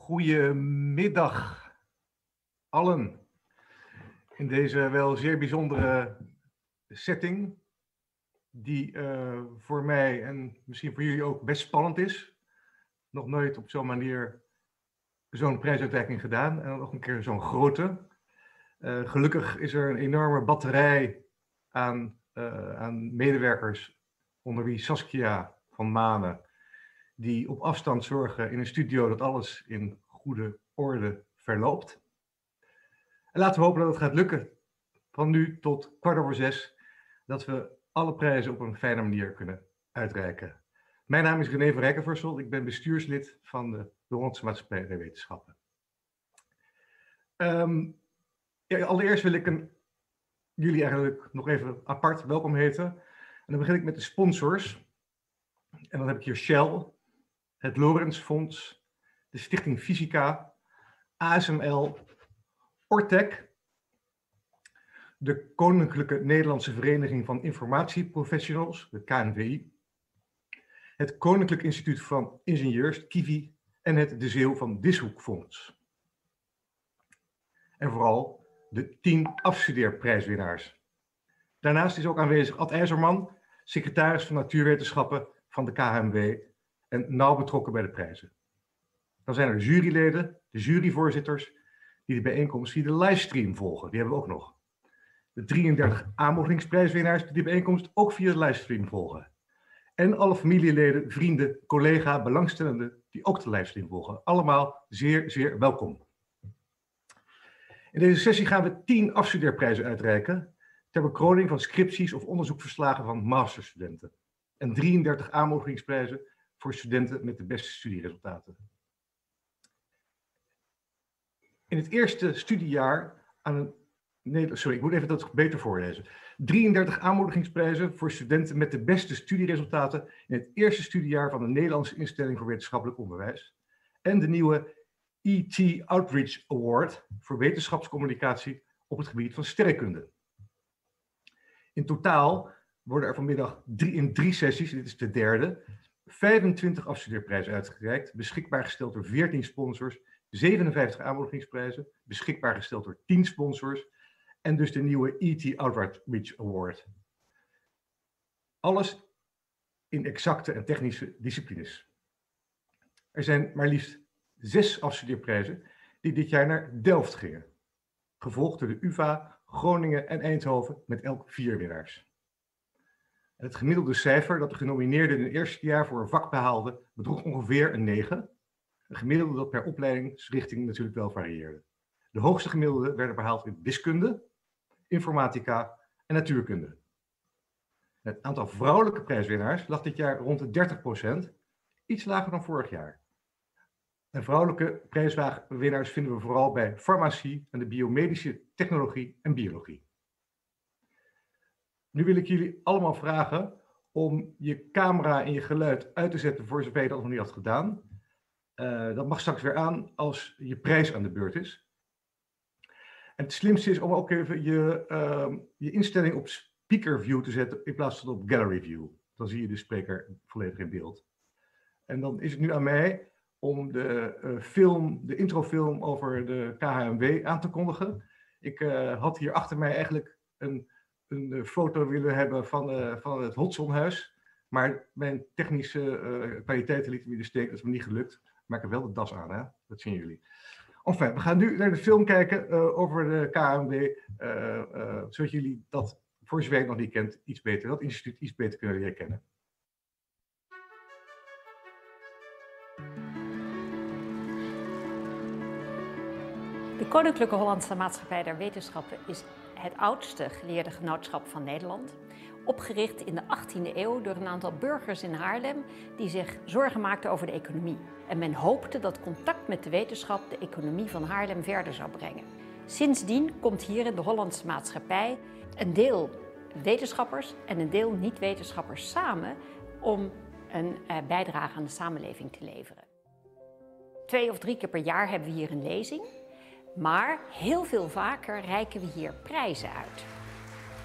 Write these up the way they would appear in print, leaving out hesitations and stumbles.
Goedemiddag allen in deze wel zeer bijzondere setting die voor mij en misschien voor jullie ook best spannend is. Nog nooit op zo'n manier zo'n prijsuitreiking gedaan en dan nog een keer zo'n grote. Gelukkig is er een enorme batterij aan medewerkers, onder wie Saskia van Manen, die op afstand zorgen in een studio dat alles in goede orde verloopt. En laten we hopen dat het gaat lukken van nu tot 5:15, dat we alle prijzen op een fijne manier kunnen uitreiken. Mijn naam is René van Rijkenvorsel, ik ben bestuurslid van de Hollandse Maatschappij der Wetenschappen. Allereerst wil ik jullie eigenlijk nog even apart welkom heten. En dan begin ik met de sponsors. En dan heb ik hier Shell, het Lorentz Fonds, de Stichting Fysica, ASML, Ortec, de Koninklijke Nederlandse Vereniging van Informatieprofessionals, de KNVI, het Koninklijk Instituut van Ingenieurs, KIVI, en het De Zeeuw van Dishoek Fonds. En vooral de 10 afstudeerprijswinnaars. Daarnaast is ook aanwezig Ad IJzerman, secretaris van Natuurwetenschappen van de KHMW en nauw betrokken bij de prijzen. Dan zijn er juryleden, de juryvoorzitters, die de bijeenkomst via de livestream volgen. Die hebben we ook nog. De 33 aanmoedigingsprijswinnaars die de bijeenkomst ook via de livestream volgen. En alle familieleden, vrienden, collega, belangstellenden die ook de livestream volgen. Allemaal zeer, zeer welkom. In deze sessie gaan we 10 afstudeerprijzen uitreiken ter bekroning van scripties of onderzoekverslagen van masterstudenten. En 33 aanmoedigingsprijzen voor studenten met de beste studieresultaten. In het eerste studiejaar aan een... Nee, sorry, ik moet even dat beter voorlezen. 33 aanmoedigingsprijzen voor studenten met de beste studieresultaten in het eerste studiejaar van de Nederlandse Instelling voor Wetenschappelijk Onderwijs. En de nieuwe ET Outreach Award voor wetenschapscommunicatie op het gebied van sterrenkunde. In totaal worden er vanmiddag in 3 sessies, dit is de derde, 25 afstudeerprijzen uitgereikt, beschikbaar gesteld door 14 sponsors, 57 aanmoedigingsprijzen, beschikbaar gesteld door 10 sponsors en dus de nieuwe ET Outreach Award. Alles in exacte en technische disciplines. Er zijn maar liefst 6 afstudeerprijzen die dit jaar naar Delft gingen, gevolgd door de UvA, Groningen en Eindhoven met elk 4 winnaars. En het gemiddelde cijfer dat de genomineerden in het eerste jaar voor een vak behaalden bedroeg ongeveer een 9. Een gemiddelde dat per opleidingsrichting natuurlijk wel varieerde. De hoogste gemiddelden werden behaald in wiskunde, informatica en natuurkunde. Het aantal vrouwelijke prijswinnaars lag dit jaar rond de 30%, iets lager dan vorig jaar. En vrouwelijke prijswinnaars vinden we vooral bij farmacie en de biomedische technologie en biologie. Nu wil ik jullie allemaal vragen om je camera en je geluid uit te zetten voor zover je dat nog niet had gedaan. Dat mag straks weer aan als je prijs aan de beurt is. En het slimste is om ook even je instelling op speaker view te zetten in plaats van op gallery view. Dan zie je de spreker volledig in beeld. En dan is het nu aan mij om de introfilm over de KHMW aan te kondigen. Ik had hier achter mij eigenlijk een foto willen hebben van het Hodsonhuis. Maar mijn technische kwaliteiten lieten me in de steek, dat is me niet gelukt. Maar ik heb wel de das aan, hè? Dat zien jullie. Enfin, we gaan nu naar de film kijken over de KHMW, zodat jullie dat, voor zover je het nog niet kent, dat instituut iets beter kunnen leren kennen. De Koninklijke Hollandse Maatschappij der Wetenschappen is het oudste geleerde genootschap van Nederland. Opgericht in de 18e eeuw door een aantal burgers in Haarlem die zich zorgen maakten over de economie. En men hoopte dat contact met de wetenschap de economie van Haarlem verder zou brengen. Sindsdien komt hier in de Hollandse Maatschappij een deel wetenschappers en een deel niet-wetenschappers samen om een bijdrage aan de samenleving te leveren. 2 of 3 keer per jaar hebben we hier een lezing. Maar heel veel vaker reiken we hier prijzen uit.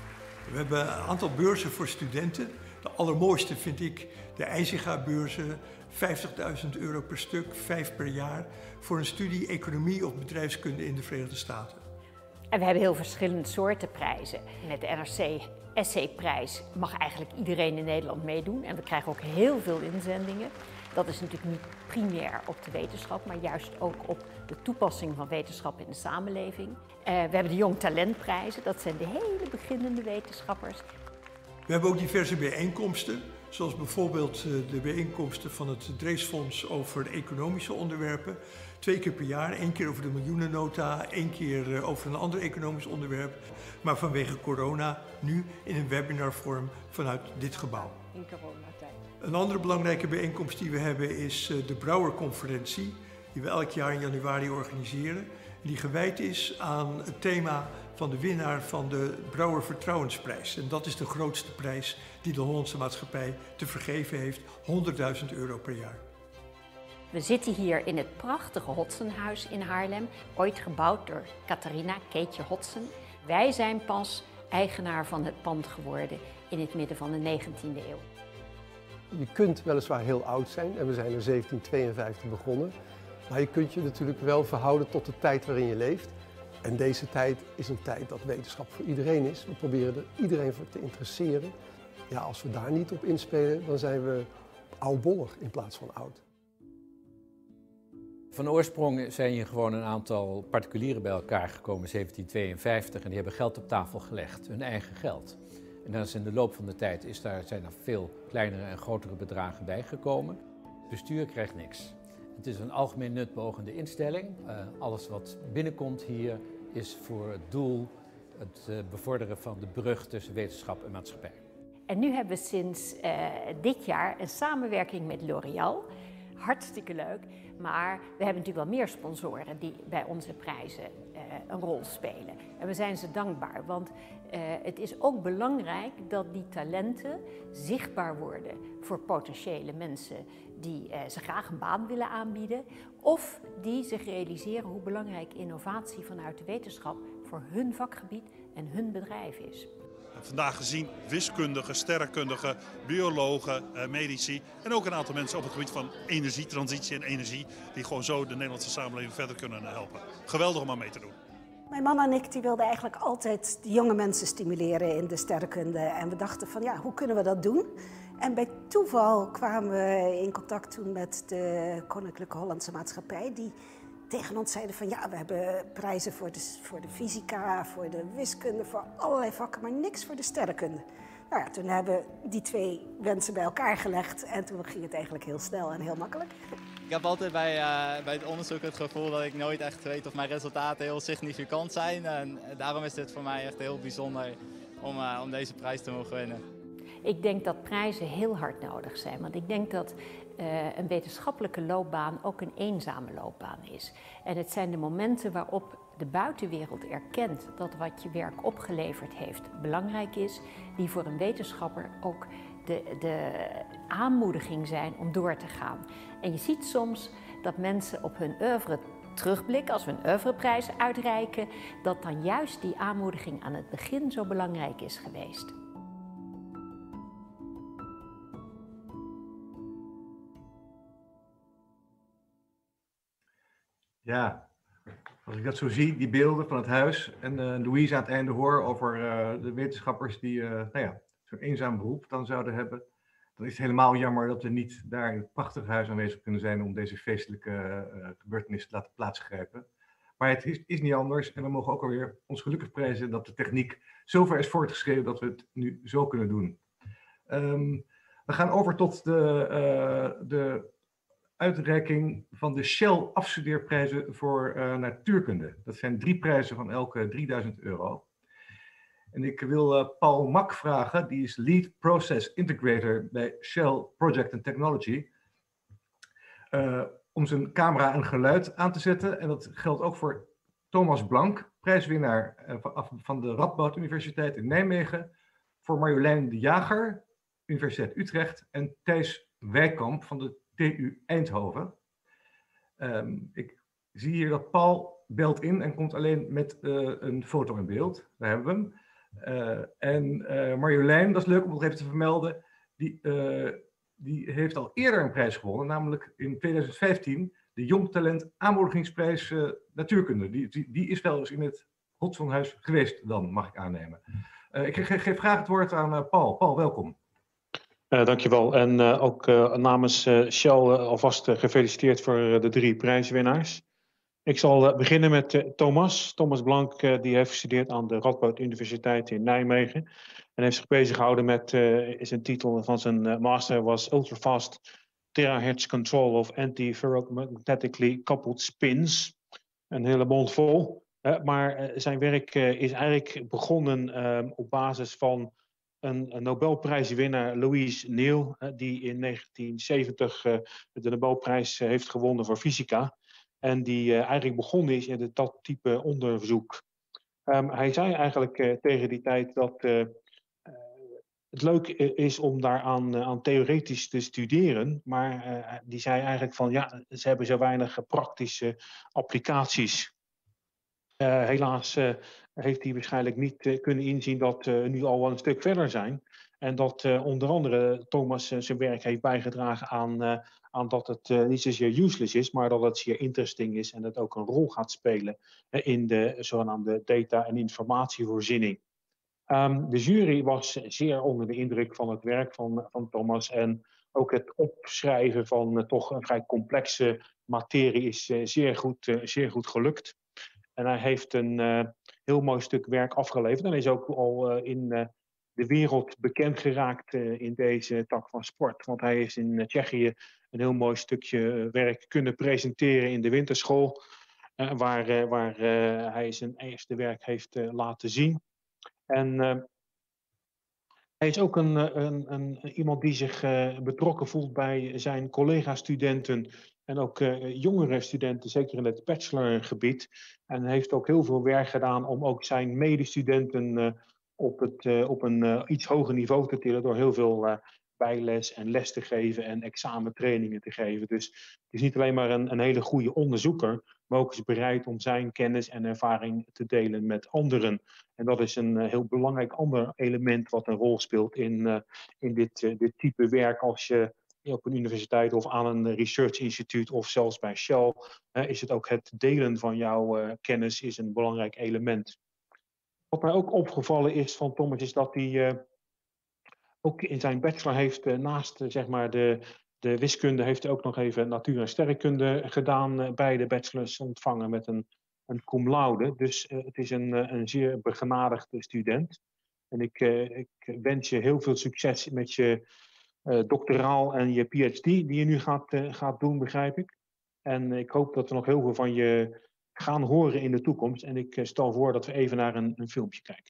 We hebben een aantal beurzen voor studenten. De allermooiste vind ik de IJzinga-beurzen. €50.000 per stuk, 5 per jaar, voor een studie economie of bedrijfskunde in de Verenigde Staten. En we hebben heel verschillende soorten prijzen. Met de NRC Essayprijs mag eigenlijk iedereen in Nederland meedoen. En we krijgen ook heel veel inzendingen. Dat is natuurlijk niet primair op de wetenschap, maar juist ook op de toepassing van wetenschap in de samenleving. We hebben de Jong Talentprijzen, dat zijn de hele beginnende wetenschappers. We hebben ook diverse bijeenkomsten, zoals bijvoorbeeld de bijeenkomsten van het Dreesfonds over economische onderwerpen. 2 keer per jaar, 1 keer over de miljoenennota, 1 keer over een ander economisch onderwerp. Maar vanwege corona nu in een webinarvorm vanuit dit gebouw. In coronatijd. Een andere belangrijke bijeenkomst die we hebben is de Brouwer-conferentie, die we elk jaar in januari organiseren. Die gewijd is aan het thema van de winnaar van de Brouwer Vertrouwensprijs. En dat is de grootste prijs die de Hollandse Maatschappij te vergeven heeft, €100.000 per jaar. We zitten hier in het prachtige Hotsenhuis in Haarlem, ooit gebouwd door Catharina Keetje Hotsen. Wij zijn pas eigenaar van het pand geworden in het midden van de 19e eeuw. Je kunt weliswaar heel oud zijn en we zijn in 1752 begonnen. Maar je kunt je natuurlijk wel verhouden tot de tijd waarin je leeft. En deze tijd is een tijd dat wetenschap voor iedereen is. We proberen er iedereen voor te interesseren. Ja, als we daar niet op inspelen, dan zijn we oudbollig in plaats van oud. Van oorsprong zijn hier gewoon een aantal particulieren bij elkaar gekomen in 1752 en die hebben geld op tafel gelegd, hun eigen geld. En dan is in de loop van de tijd zijn er veel kleinere en grotere bedragen bijgekomen. Het bestuur krijgt niks. Het is een algemeen nut beogende instelling. Alles wat binnenkomt hier is voor het doel het bevorderen van de brug tussen wetenschap en maatschappij. En nu hebben we sinds dit jaar een samenwerking met L'Oréal. Hartstikke leuk, maar we hebben natuurlijk wel meer sponsoren die bij onze prijzen een rol spelen. En we zijn ze dankbaar, want het is ook belangrijk dat die talenten zichtbaar worden voor potentiële mensen die ze graag een baan willen aanbieden, of die zich realiseren hoe belangrijk innovatie vanuit de wetenschap voor hun vakgebied en hun bedrijf is. Vandaag gezien wiskundigen, sterrenkundigen, biologen, medici en ook een aantal mensen op het gebied van energietransitie en energie die gewoon zo de Nederlandse samenleving verder kunnen helpen. Geweldig om aan mee te doen. Mijn man en ik die wilden eigenlijk altijd de jonge mensen stimuleren in de sterrenkunde. En we dachten van ja, hoe kunnen we dat doen? En bij toeval kwamen we in contact toen met de Koninklijke Hollandse Maatschappij. Die tegen ons zeiden van ja, we hebben prijzen voor de fysica, voor de wiskunde, voor allerlei vakken, maar niks voor de sterrenkunde. Nou ja, toen hebben we die 2 wensen bij elkaar gelegd en toen ging het eigenlijk heel snel en heel makkelijk. Ik heb altijd bij het onderzoek het gevoel dat ik nooit echt weet of mijn resultaten heel significant zijn. En daarom is dit voor mij echt heel bijzonder om deze prijs te mogen winnen. Ik denk dat prijzen heel hard nodig zijn, want ik denk dat een wetenschappelijke loopbaan ook een eenzame loopbaan is. En het zijn de momenten waarop de buitenwereld erkent dat wat je werk opgeleverd heeft belangrijk is, die voor een wetenschapper ook de aanmoediging zijn om door te gaan. En je ziet soms dat mensen op hun oeuvre terugblikken, als we een oeuvreprijs uitreiken, dat dan juist die aanmoediging aan het begin zo belangrijk is geweest. Ja, als ik dat zo zie, die beelden van het huis en Louise aan het einde hoor over de wetenschappers die zo'n eenzaam beroep dan zouden hebben, dan is het helemaal jammer dat we niet daar in het prachtige huis aanwezig kunnen zijn om deze feestelijke gebeurtenis te laten plaatsgrijpen. Maar het is niet anders en we mogen ook alweer ons gelukkig prijzen dat de techniek zover is voortgeschreven dat we het nu zo kunnen doen. We gaan over tot de uitreiking van de Shell afstudeerprijzen voor natuurkunde. Dat zijn 3 prijzen van elke €3000. En ik wil Paul Mak vragen, die is Lead Process Integrator bij Shell Project and Technology, om zijn camera en geluid aan te zetten. En dat geldt ook voor Thomas Blank, prijswinnaar van de Radboud Universiteit in Nijmegen, voor Marjolein de Jager, Universiteit Utrecht, en Thijs Wijkamp van de TU Eindhoven. Ik zie hier dat Paul belt in en komt alleen met een foto in beeld. Daar hebben we Marjolein, dat is leuk om nog even te vermelden, die heeft al eerder een prijs gewonnen, namelijk in 2015 de Jong Talent Aanmoedigingsprijs Natuurkunde. Die is wel eens in het Hodgsonhuis geweest dan, mag ik aannemen. Ik geef graag het woord aan Paul. Paul, welkom. Dankjewel. En ook namens Shell alvast gefeliciteerd voor de 3 prijswinnaars. Ik zal beginnen met Thomas. Thomas Blank die heeft gestudeerd aan de Radboud Universiteit in Nijmegen. En heeft zich bezig gehouden met, zijn titel van zijn master was Ultrafast Terahertz Control of Anti-Ferromagnetically Coupled Spins. Een hele mond vol. Maar zijn werk is eigenlijk begonnen op basis van een Nobelprijswinnaar, Louise Néel, die in 1970 de Nobelprijs heeft gewonnen voor fysica. En die eigenlijk begonnen is in dat type onderzoek. Hij zei eigenlijk tegen die tijd dat het leuk is om daaraan theoretisch te studeren. Maar die zei eigenlijk van ja, ze hebben zo weinig praktische applicaties. Helaas heeft hij waarschijnlijk niet kunnen inzien dat we nu al wel een stuk verder zijn. En dat onder andere Thomas zijn werk heeft bijgedragen aan dat het niet zozeer useless is, maar dat het zeer interesting is en dat ook een rol gaat spelen in de zogenaamde data- en informatievoorziening. De jury was zeer onder de indruk van het werk van Thomas en ook het opschrijven van toch een vrij complexe materie is zeer goed gelukt. En hij heeft een heel mooi stuk werk afgeleverd en is ook al in de wereld bekend geraakt in deze tak van sport. Want hij is in Tsjechië een heel mooi stukje werk kunnen presenteren in de winterschool, waar hij zijn eerste werk heeft laten zien. En hij is ook iemand die zich betrokken voelt bij zijn collega-studenten en ook jongere studenten, zeker in het bachelorgebied. En heeft ook heel veel werk gedaan om ook zijn medestudenten op een iets hoger niveau te tillen door heel veel bijles en les te geven en examentrainingen te geven. Dus het is niet alleen maar een hele goede onderzoeker, maar ook is bereid om zijn kennis en ervaring te delen met anderen. En dat is een heel belangrijk ander element wat een rol speelt in dit type werk als je op een universiteit of aan een research instituut of zelfs bij Shell is het ook het delen van jouw kennis is een belangrijk element. Wat mij ook opgevallen is van Thomas is dat hij ook in zijn bachelor heeft naast zeg maar de wiskunde heeft hij ook nog even natuur- en sterrenkunde gedaan. Beide bachelors ontvangen met een cum laude. Dus het is een zeer begenadigde student. En ik wens je heel veel succes met je doctoraal en je PhD die je nu gaat doen, begrijp ik. En ik hoop dat we nog heel veel van je gaan horen in de toekomst. En ik stel voor dat we even naar een filmpje kijken.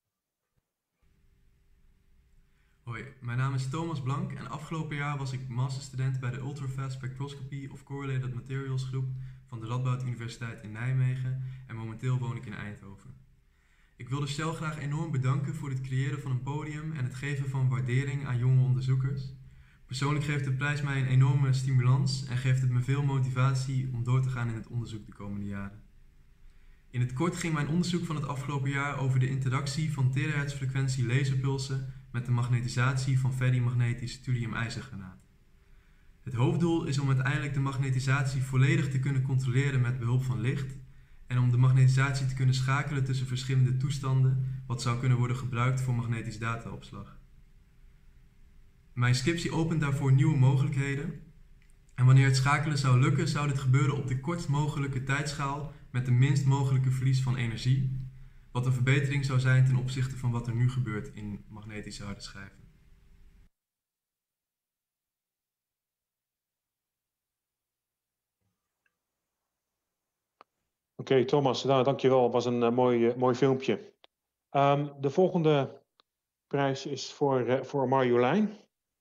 Hoi, mijn naam is Thomas Blank en afgelopen jaar was ik masterstudent bij de Ultrafast Spectroscopy of Correlated Materials groep van de Radboud Universiteit in Nijmegen en momenteel woon ik in Eindhoven. Ik wil de Shell graag enorm bedanken voor het creëren van een podium en het geven van waardering aan jonge onderzoekers. Persoonlijk geeft de prijs mij een enorme stimulans en geeft het me veel motivatie om door te gaan in het onderzoek de komende jaren. In het kort ging mijn onderzoek van het afgelopen jaar over de interactie van terahertzfrequentie laserpulsen met de magnetisatie van ferrimagnetisch thulium-ijzergranaat. Het hoofddoel is om uiteindelijk de magnetisatie volledig te kunnen controleren met behulp van licht en om de magnetisatie te kunnen schakelen tussen verschillende toestanden, wat zou kunnen worden gebruikt voor magnetisch dataopslag. Mijn scriptie opent daarvoor nieuwe mogelijkheden en wanneer het schakelen zou lukken, zou dit gebeuren op de kortst mogelijke tijdschaal met de minst mogelijke verlies van energie, wat een verbetering zou zijn ten opzichte van wat er nu gebeurt in magnetische harde schijven. Oké, Thomas, nou, dankjewel. Het was een mooi filmpje. De volgende prijs is voor Marjolein.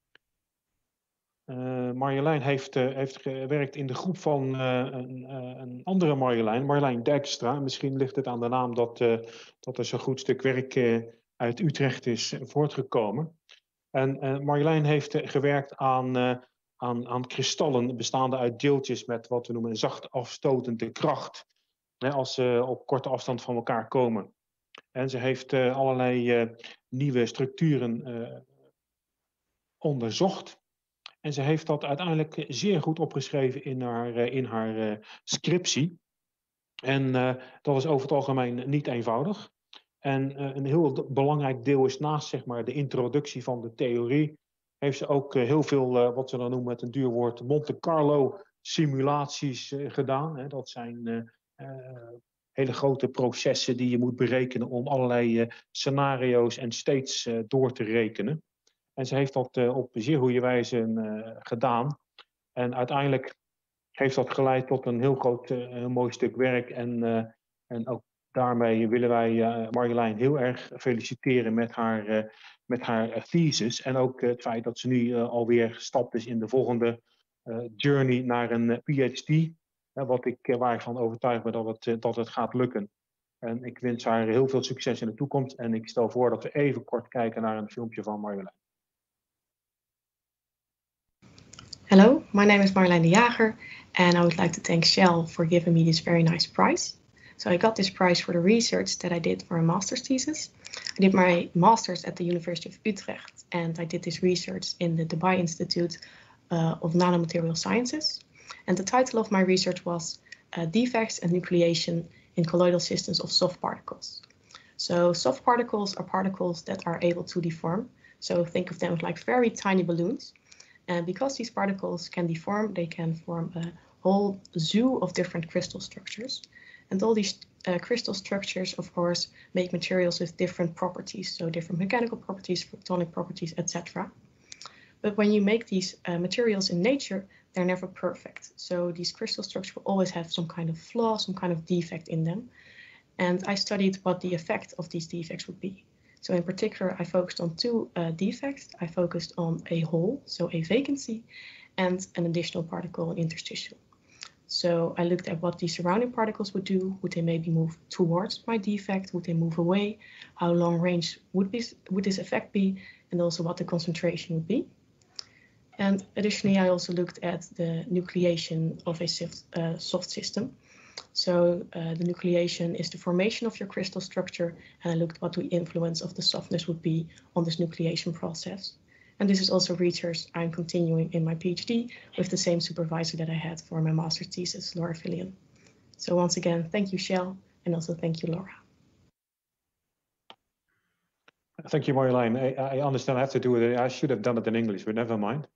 Marjolein heeft gewerkt in de groep van een andere Marjolein, Marjolein Dijkstra. Misschien ligt het aan de naam dat er zo'n goed stuk werk uit Utrecht is voortgekomen. En Marjolein heeft gewerkt aan kristallen bestaande uit deeltjes met wat we noemen een zacht afstotende kracht. Als ze op korte afstand van elkaar komen. En ze heeft allerlei nieuwe structuren onderzocht. En ze heeft dat uiteindelijk zeer goed opgeschreven in haar scriptie. En dat is over het algemeen niet eenvoudig. En een heel belangrijk deel is naast zeg maar, de introductie van de theorie, heeft ze ook heel veel, wat ze dan noemen met een duur woord, Monte Carlo simulaties gedaan. Hè. Dat zijn hele grote processen die je moet berekenen om allerlei scenario's en states door te rekenen. En ze heeft dat op zeer goede wijze gedaan. En uiteindelijk heeft dat geleid tot een heel groot, mooi stuk werk. En ook daarmee willen wij Marjolein heel erg feliciteren met haar thesis. En ook het feit dat ze nu alweer gestapt is in de volgende journey naar een PhD. Waar ik van overtuigd ben dat het gaat lukken. En ik wens haar heel veel succes in de toekomst. En ik stel voor dat we even kort kijken naar een filmpje van Marjolein. Hello, my name is Marjolein de Jager, and I would like to thank Shell for giving me this very nice prize. So I got this prize for the research that I did for a master's thesis. I did my master's at the University of Utrecht, and I did this research in the Dubai Institute of Nanomaterial Sciences. And the title of my research was Defects and Nucleation in Colloidal Systems of Soft Particles. So soft particles are particles that are able to deform. So think of them as like very tiny balloons. And because these particles can deform, they can form a whole zoo of different crystal structures. And all these crystal structures, of course, make materials with different properties. So different mechanical properties, photonic properties, etc. But when you make these materials in nature, they're never perfect. So these crystal structures will always have some kind of flaw, some kind of defect in them. And I studied what the effect of these defects would be. So in particular, I focused on two defects. I focused on a hole, so a vacancy, and an additional particle, an interstitial. So I looked at what the surrounding particles would do. Would they maybe move towards my defect? Would they move away? How long range would this effect be? And also what the concentration would be. And additionally, I also looked at the nucleation of a soft system. So the nucleation is the formation of your crystal structure, and I looked at what the influence of the softness would be on this nucleation process. And this is also research I'm continuing in my PhD with the same supervisor that I had for my master's thesis, Laura Fillion. So once again, thank you, Shell, and also thank you, Laura. Thank you, Marjolein. I understand I have to do it. I should have done it in English, but never mind.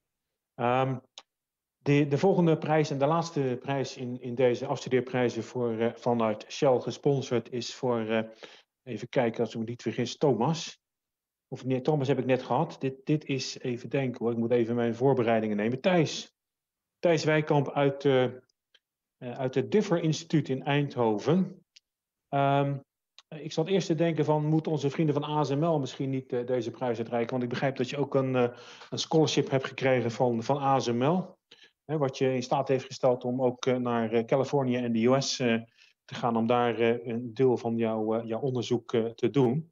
De volgende prijs en de laatste prijs in deze afstudeerprijzen vanuit Shell gesponsord is voor, even kijken als ik me niet vergis, Thomas. Of nee, Thomas heb ik net gehad. Dit is, even denken hoor, ik moet even mijn voorbereidingen nemen. Thijs Wijkamp uit het Differ Instituut in Eindhoven. Ik zat eerst te denken van, moeten onze vrienden van ASML misschien niet deze prijs uitreiken? Want ik begrijp dat je ook een scholarship hebt gekregen van ASML. Wat je in staat heeft gesteld om ook naar Californië en de US te gaan om daar een deel van jouw onderzoek te doen.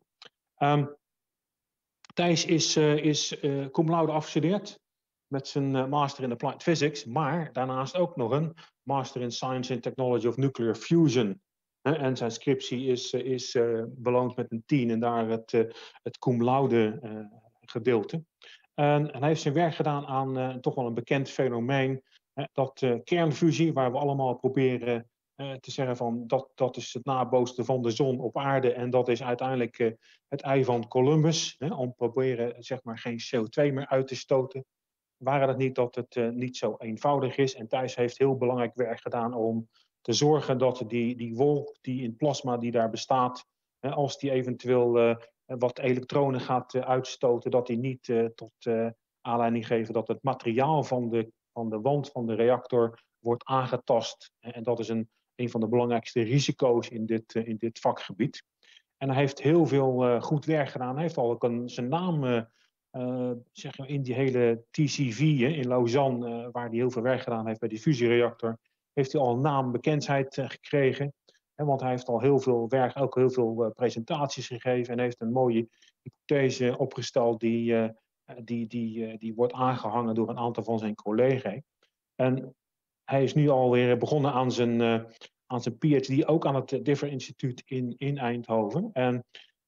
Thijs is cum laude afgestudeerd met zijn master in Applied Physics, maar daarnaast ook nog een master in Science and Technology of Nuclear Fusion. En zijn scriptie is beloond met een 10 en daar het cum laude gedeelte. En hij heeft zijn werk gedaan aan toch wel een bekend fenomeen, dat kernfusie, waar we allemaal proberen te zeggen van dat is het nabootsen van de zon op aarde en dat is uiteindelijk het ei van Columbus, om proberen zeg maar geen CO2 meer uit te stoten. Waren het niet dat het niet zo eenvoudig is en Thijs heeft heel belangrijk werk gedaan om te zorgen dat die wolk die in plasma die daar bestaat, als die eventueel wat elektronen gaat uitstoten, dat die niet tot aanleiding geven dat het materiaal van de wand van de reactor wordt aangetast. En dat is een van de belangrijkste risico's in dit vakgebied. En hij heeft heel veel goed werk gedaan. Hij heeft al ook zijn naam zeg maar in die hele TCV in Lausanne, waar hij heel veel werk gedaan heeft bij die fusiereactor, heeft hij al een naambekendheid gekregen. Want hij heeft al heel veel werk, ook heel veel presentaties gegeven en heeft een mooie hypothese opgesteld die wordt aangehangen door een aantal van zijn collega's. En hij is nu alweer begonnen aan zijn PhD, ook aan het Differ Instituut in Eindhoven. En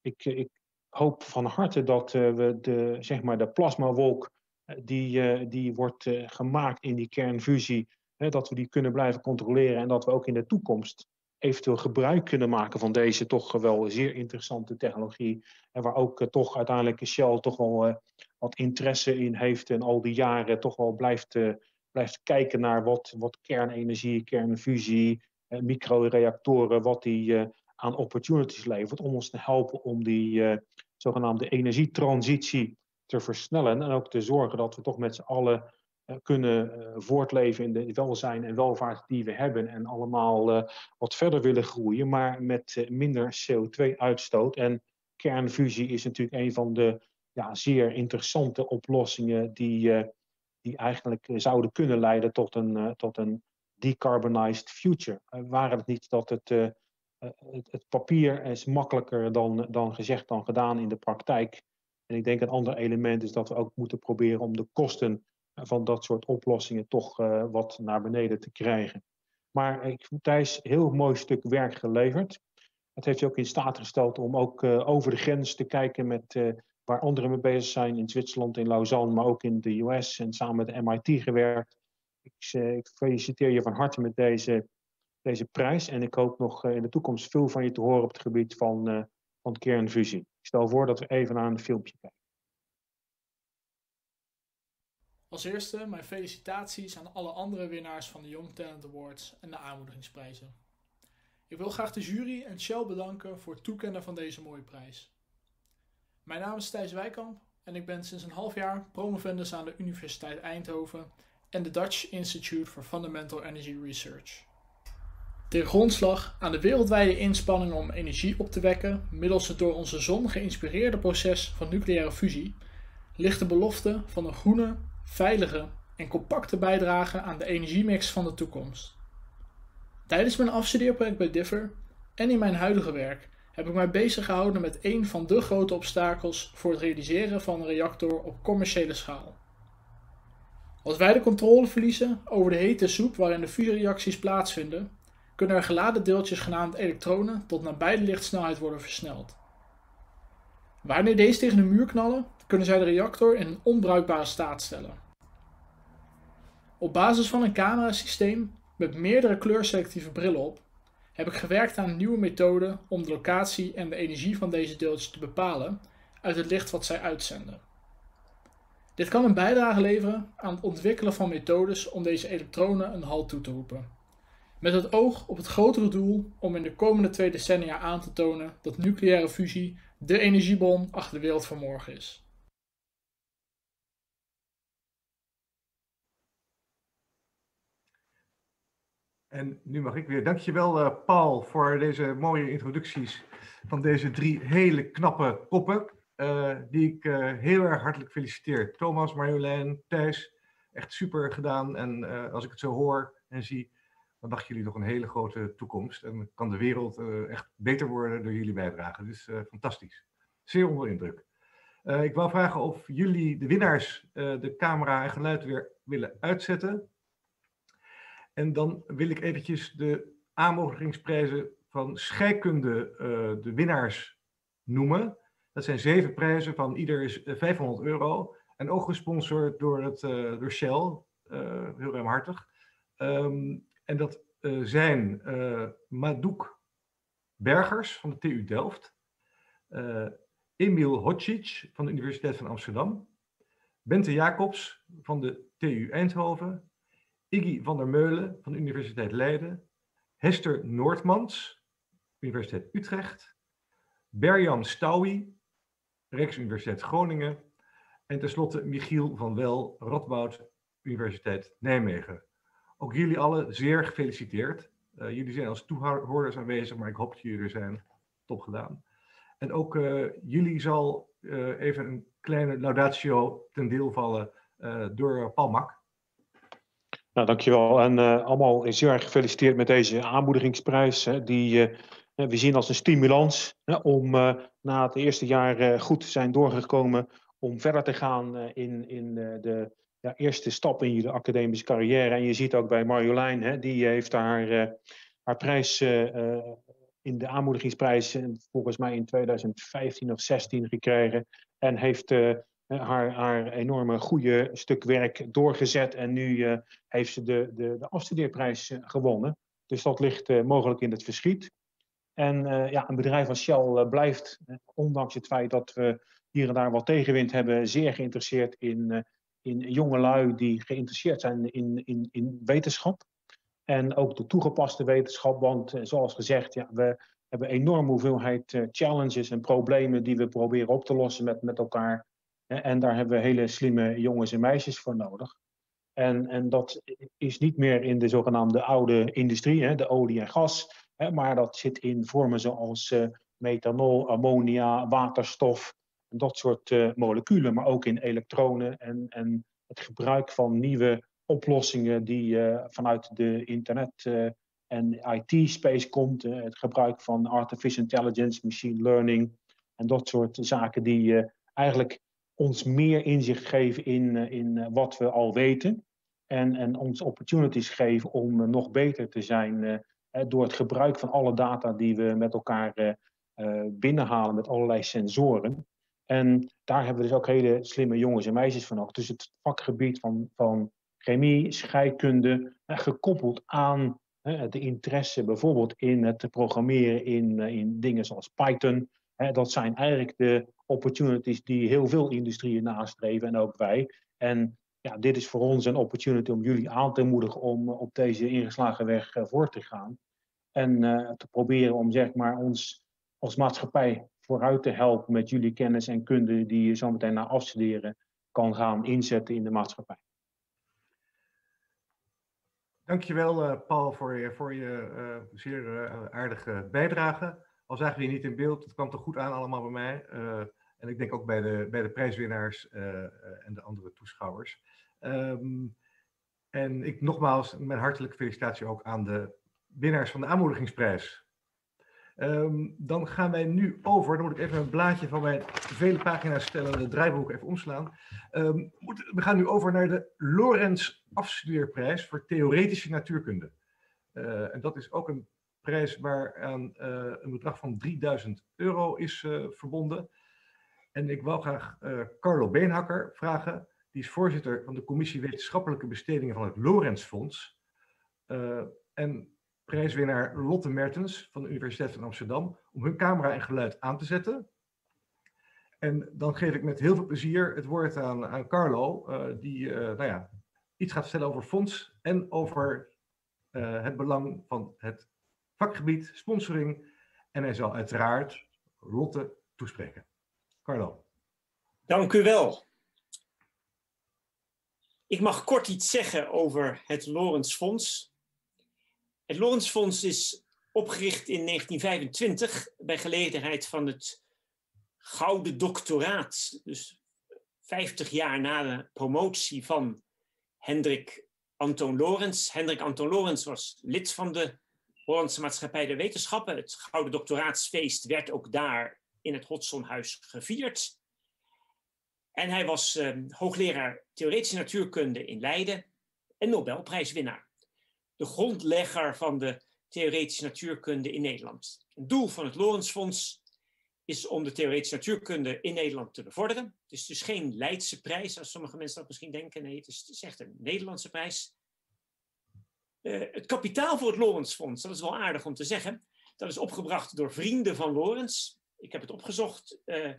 ik hoop van harte dat we de plasmawolk die wordt gemaakt in die kernfusie, dat we die kunnen blijven controleren en dat we ook in de toekomst eventueel gebruik kunnen maken van deze toch wel zeer interessante technologie. En waar ook toch uiteindelijk Shell toch wel wat interesse in heeft en al die jaren toch wel blijft kijken naar wat kernenergie, kernfusie, microreactoren, wat die aan opportunities levert om ons te helpen om die zogenaamde energietransitie te versnellen en ook te zorgen dat we toch met z'n allen kunnen voortleven in de welzijn en welvaart die we hebben en allemaal wat verder willen groeien, maar met minder CO2-uitstoot. En kernfusie is natuurlijk een van de zeer interessante oplossingen die eigenlijk zouden kunnen leiden tot een decarbonized future. Waren het niet dat het papier is makkelijker dan gezegd dan gedaan in de praktijk. En ik denk een ander element is dat we ook moeten proberen om de kosten van dat soort oplossingen toch wat naar beneden te krijgen. Maar Thijs, heel mooi stuk werk geleverd. Het heeft je ook in staat gesteld om ook over de grens te kijken met waar anderen mee bezig zijn in Zwitserland, in Lausanne, maar ook in de US en samen met de MIT gewerkt. Ik feliciteer je van harte met deze prijs en ik hoop nog in de toekomst veel van je te horen op het gebied van kernfusie. Ik stel voor dat we even naar een filmpje kijken. Als eerste mijn felicitaties aan alle andere winnaars van de Young Talent Awards en de aanmoedigingsprijzen. Ik wil graag de jury en Shell bedanken voor het toekennen van deze mooie prijs. Mijn naam is Thijs Wijkamp en ik ben sinds een half jaar promovendus aan de Universiteit Eindhoven en de Dutch Institute for Fundamental Energy Research. Ten grondslag aan de wereldwijde inspanningen om energie op te wekken middels het door onze zon geïnspireerde proces van nucleaire fusie ligt de belofte van een groene, veilige en compacte bijdrage aan de energiemix van de toekomst. Tijdens mijn afstudeerproject bij DIFR en in mijn huidige werk heb ik mij bezig gehouden met een van de grote obstakels voor het realiseren van een reactor op commerciële schaal. Als wij de controle verliezen over de hete soep waarin de fusiereacties plaatsvinden, kunnen er geladen deeltjes genaamd elektronen tot nabij de lichtsnelheid worden versneld. Wanneer deze tegen de muur knallen, kunnen zij de reactor in een onbruikbare staat stellen. Op basis van een camerasysteem met meerdere kleurselectieve brillen op, heb ik gewerkt aan een nieuwe methode om de locatie en de energie van deze deeltjes te bepalen uit het licht wat zij uitzenden. Dit kan een bijdrage leveren aan het ontwikkelen van methodes om deze elektronen een halt toe te roepen, met het oog op het grotere doel om in de komende 2 decennia aan te tonen dat nucleaire fusie de energiebron achter de wereld van morgen is. En nu mag ik weer. Dankjewel Paul voor deze mooie introducties van deze 3 hele knappe koppen. Die ik heel erg hartelijk feliciteer. Thomas, Marjolein, Thijs, echt super gedaan. En als ik het zo hoor en zie, dan wachten jullie nog een hele grote toekomst. En kan de wereld echt beter worden door jullie bijdrage. Dus fantastisch. Zeer onder indruk. Ik wou vragen of jullie, de winnaars, de camera en geluid weer willen uitzetten. En dan wil ik eventjes de aanmoedigingsprijzen van scheikunde, de winnaars, noemen. Dat zijn 7 prijzen, van ieder is €500. En ook gesponsord door Shell, heel ruimhartig. En dat zijn Madouk Bergers van de TU Delft. Emil Hocic van de Universiteit van Amsterdam. Bente Jacobs van de TU Eindhoven. Iggy van der Meulen van de Universiteit Leiden. Hester Noordmans, Universiteit Utrecht. Berjan Stouwy, Rijksuniversiteit Groningen. En tenslotte Michiel van Wel, Radboud Universiteit Nijmegen. Ook jullie allen zeer gefeliciteerd. Jullie zijn als toehoorders aanwezig, maar ik hoop dat jullie er zijn. Top gedaan. En ook jullie zal even een kleine laudatio ten deel vallen door Paul Mak. Nou, dankjewel. En allemaal zeer erg gefeliciteerd met deze aanmoedigingsprijs. Die we zien als een stimulans om na het eerste jaar goed te zijn doorgekomen. Om verder te gaan in de eerste stap in je academische carrière. En je ziet ook bij Marjolein, die heeft haar prijs in de aanmoedigingsprijs volgens mij in 2015 of 16 gekregen. En heeft haar enorme goede stuk werk doorgezet. En nu heeft ze de afstudeerprijs gewonnen. Dus dat ligt mogelijk in het verschiet. En een bedrijf als Shell blijft, ondanks het feit dat we hier en daar wat tegenwind hebben, zeer geïnteresseerd in jongelui die geïnteresseerd zijn in wetenschap. En ook de toegepaste wetenschap, want zoals gezegd, we hebben een enorme hoeveelheid challenges en problemen die we proberen op te lossen met elkaar. En daar hebben we hele slimme jongens en meisjes voor nodig. En dat is niet meer in de zogenaamde oude industrie, de olie en gas. Maar dat zit in vormen zoals methanol, ammonia, waterstof. En dat soort moleculen, maar ook in elektronen en het gebruik van nieuwe oplossingen die vanuit de internet en IT-space komt. Het gebruik van artificial intelligence, machine learning en dat soort zaken die eigenlijk ons meer inzicht geven in wat we al weten. En ons opportunities geven om nog beter te zijn door het gebruik van alle data die we met elkaar binnenhalen met allerlei sensoren. En daar hebben we dus ook hele slimme jongens en meisjes van ook. Dus het vakgebied van chemie, scheikunde, gekoppeld aan de interesse bijvoorbeeld in het programmeren in dingen zoals Python. Dat zijn eigenlijk de opportunities die heel veel industrieën nastreven en ook wij. En ja, dit is voor ons een opportunity om jullie aan te moedigen om op deze ingeslagen weg voort te gaan. En te proberen om zeg maar ons als maatschappij vooruit te helpen met jullie kennis en kunde die je zo meteen na afstuderen kan gaan inzetten in de maatschappij. Dankjewel Paul voor je zeer aardige bijdrage. Al zagen we je niet in beeld, het kwam toch goed aan allemaal bij mij. En ik denk ook bij de prijswinnaars en de andere toeschouwers. En ik nogmaals mijn hartelijke felicitatie ook aan de winnaars van de aanmoedigingsprijs. Dan gaan wij nu over, dan moet ik even een blaadje van mijn vele pagina's stellen en het draaiboek even omslaan. We gaan nu over naar de Lorentz Afstudeerprijs voor Theoretische Natuurkunde. En dat is ook een prijs waaraan een bedrag van €3000 is verbonden. En ik wou graag Carlo Beenhakker vragen, die is voorzitter van de Commissie Wetenschappelijke Bestedingen van het Lorentz Fonds. En prijswinnaar Lotte Mertens van de Universiteit van Amsterdam om hun camera en geluid aan te zetten. En dan geef ik met heel veel plezier het woord aan Carlo, die iets gaat vertellen over het fonds en over het belang van het vakgebied, sponsoring. En hij zal uiteraard Lotte toespreken. Carlo. Dank u wel. Ik mag kort iets zeggen over het Lorentz Fonds. Het Lorentz Fonds is opgericht in 1925 bij gelegenheid van het Gouden Doctoraat. Dus 50 jaar na de promotie van Hendrik Antoon Lorentz. Hendrik Antoon Lorentz was lid van de Hollandse Maatschappij der Wetenschappen. Het Gouden Doctoraatsfeest werd ook daar in het Hodsonhuis gevierd. En hij was hoogleraar Theoretische Natuurkunde in Leiden en Nobelprijswinnaar. De grondlegger van de Theoretische Natuurkunde in Nederland. Het doel van het Lorentz Fonds is om de Theoretische Natuurkunde in Nederland te bevorderen. Het is dus geen Leidse prijs, als sommige mensen dat misschien denken. Nee, het is echt een Nederlandse prijs. Het kapitaal voor het Lorentz Fonds, dat is wel aardig om te zeggen, dat is opgebracht door vrienden van Lorentz. Ik heb het opgezocht.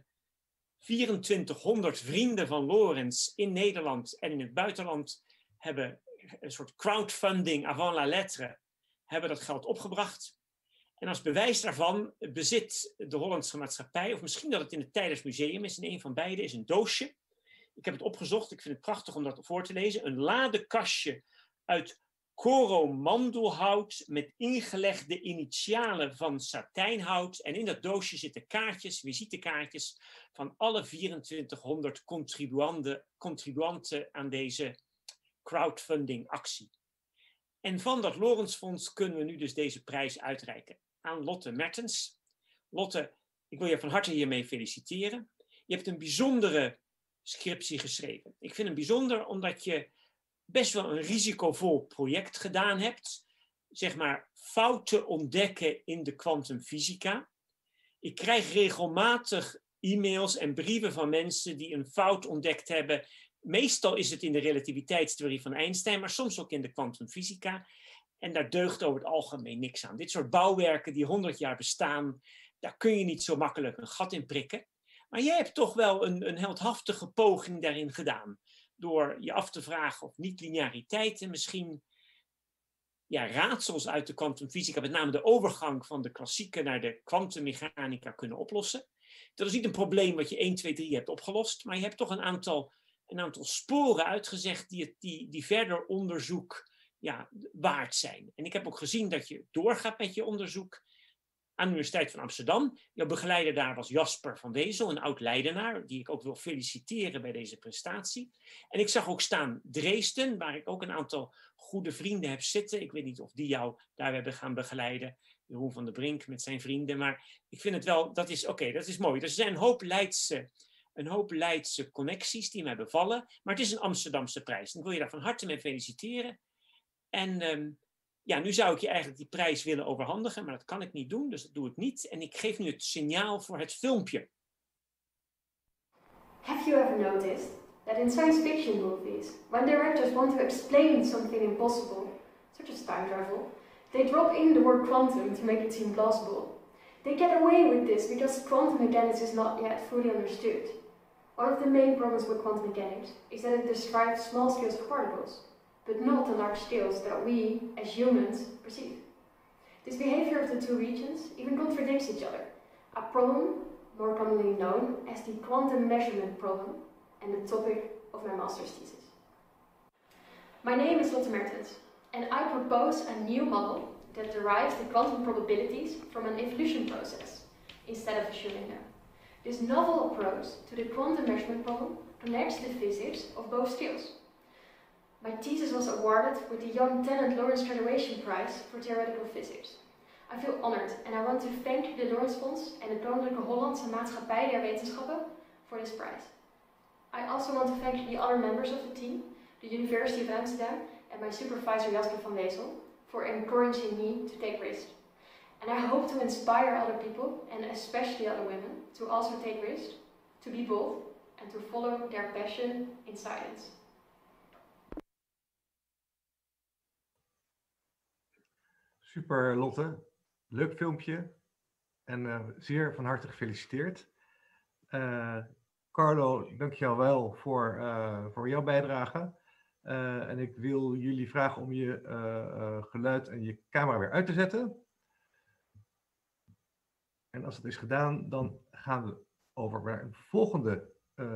2400 vrienden van Lorentz in Nederland en in het buitenland hebben een soort crowdfunding avant la lettre, hebben dat geld opgebracht. En als bewijs daarvan bezit de Hollandse Maatschappij, of misschien dat het in het Tijdersmuseum is, in een van beide, is een doosje. Ik heb het opgezocht, ik vind het prachtig om dat voor te lezen. Een ladekastje uit coromandelhout met ingelegde initialen van satijnhout. En in dat doosje zitten kaartjes, visitekaartjes van alle 2400 contribuanten aan deze crowdfunding actie. En van dat Lorentz Fonds kunnen we nu dus deze prijs uitreiken aan Lotte Mertens. Lotte, ik wil je van harte hiermee feliciteren. Je hebt een bijzondere scriptie geschreven. Ik vind hem bijzonder omdat je best wel een risicovol project gedaan hebt. zeg maar, fouten ontdekken in de kwantumfysica. Ik krijg regelmatig e-mails en brieven van mensen die een fout ontdekt hebben. Meestal is het in de relativiteitstheorie van Einstein, maar soms ook in de kwantumfysica. En daar deugt over het algemeen niks aan. Dit soort bouwwerken die 100 jaar bestaan, daar kun je niet zo makkelijk een gat in prikken. Maar jij hebt toch wel een heldhaftige poging daarin gedaan. Door je af te vragen of niet-lineariteiten misschien raadsels uit de kwantumfysica, met name de overgang van de klassieke naar de kwantummechanica, kunnen oplossen. Dat is niet een probleem wat je 1, 2, 3 hebt opgelost, maar je hebt toch een aantal sporen uitgezegd die verder onderzoek waard zijn. En ik heb ook gezien dat je doorgaat met je onderzoek aan de Universiteit van Amsterdam. Jouw begeleider daar was Jasper van Wezel, een oud-Leidenaar, die ik ook wil feliciteren bij deze prestatie. En ik zag ook staan Dresden, waar ik ook een aantal goede vrienden heb zitten. Ik weet niet of die jou daar hebben gaan begeleiden. Jeroen van der Brink met zijn vrienden. Maar ik vind het wel, dat is mooi. Dus er zijn een hoop Leidse connecties die mij bevallen. Maar het is een Amsterdamse prijs. En ik wil je daar van harte mee feliciteren. En nu zou ik je eigenlijk die prijs willen overhandigen, maar dat kan ik niet doen, dus dat doe ik niet. En ik geef nu het signaal voor het filmpje. Have you ever noticed that in science fiction movies, when directors want to explain something impossible, such as time travel, they drop in the word quantum to make it seem plausible. They get away with this because quantum mechanics is not yet fully understood. One of the main problems with quantum mechanics is that it describes small scales of particles, but not the large scales that we, as humans, perceive. This behavior of the two regions even contradicts each other, a problem more commonly known as the quantum measurement problem, and the topic of my master's thesis. My name is Lotte Mertens, and I propose a new model that derives the quantum probabilities from an evolution process, instead of assuming them. This novel approach to the quantum measurement problem connects the physics of both scales. My thesis was awarded with the Young Talent Lawrence Graduation Prize for Theoretical Physics. I feel honored and I want to thank the Lawrence Fonds en de Koninklijke Hollandse Maatschappij der Wetenschappen for this prize. I also want to thank the other members of the team, the University of Amsterdam and my supervisor Jasper van Wezel for encouraging me to take risks. And I hope to inspire other people, and especially other women, to also take risks, to be bold and to follow their passion in science. Super Lotte, leuk filmpje en zeer van harte gefeliciteerd. Carlo, dank je wel voor jouw bijdrage. En ik wil jullie vragen om je geluid en je camera weer uit te zetten. En als dat is gedaan, dan gaan we over naar een volgende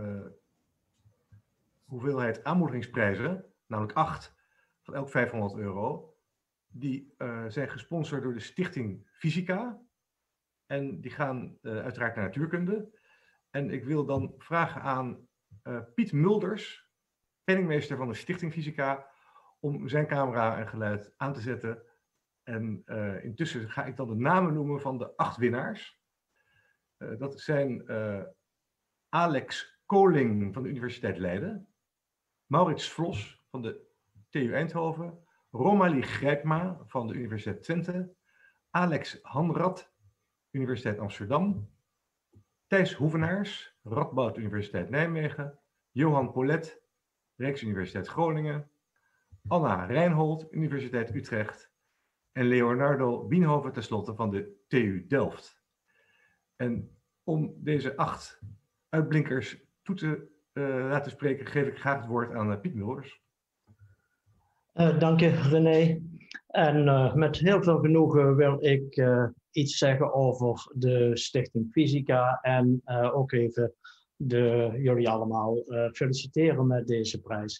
hoeveelheid aanmoedigingsprijzen, namelijk 8 van elk €500. Die zijn gesponsord door de Stichting Fysica. En die gaan uiteraard naar natuurkunde. En ik wil dan vragen aan Piet Mulders, penningmeester van de Stichting Fysica, om zijn camera en geluid aan te zetten. En intussen ga ik dan de namen noemen van de 8 winnaars. Dat zijn Alex Koling van de Universiteit Leiden, Maurits Vlos van de TU Eindhoven, Romalie Grijpma van de Universiteit Twente, Alex Hanrad, Universiteit Amsterdam, Thijs Hoevenaars, Radboud Universiteit Nijmegen, Johan Polet, Rijksuniversiteit Groningen, Anna Reinhold, Universiteit Utrecht en Leonardo Wienhoven tenslotte van de TU Delft. En om deze 8 uitblinkers toe te laten spreken, geef ik graag het woord aan Piet Mulders. Dank je, René. En met heel veel genoegen wil ik iets zeggen over de Stichting Fysica en ook even jullie allemaal feliciteren met deze prijs.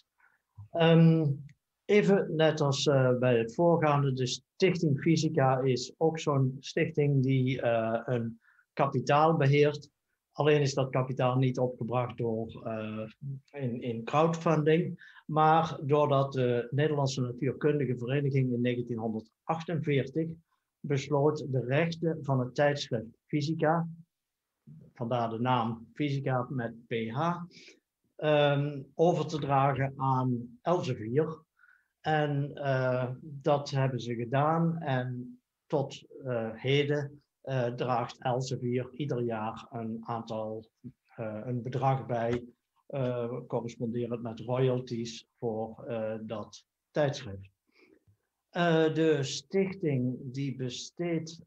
Even net als bij het voorgaande, de Stichting Fysica is ook zo'n stichting die een kapitaal beheert. Alleen is dat kapitaal niet opgebracht in crowdfunding, maar doordat de Nederlandse Natuurkundige Vereniging in 1948 besloot de rechten van het tijdschrift Fysica, vandaar de naam Fysica met PH, over te dragen aan Elsevier. En dat hebben ze gedaan. En tot heden draagt Elsevier ieder jaar een bedrag bij, corresponderend met royalties voor dat tijdschrift. De stichting die besteedt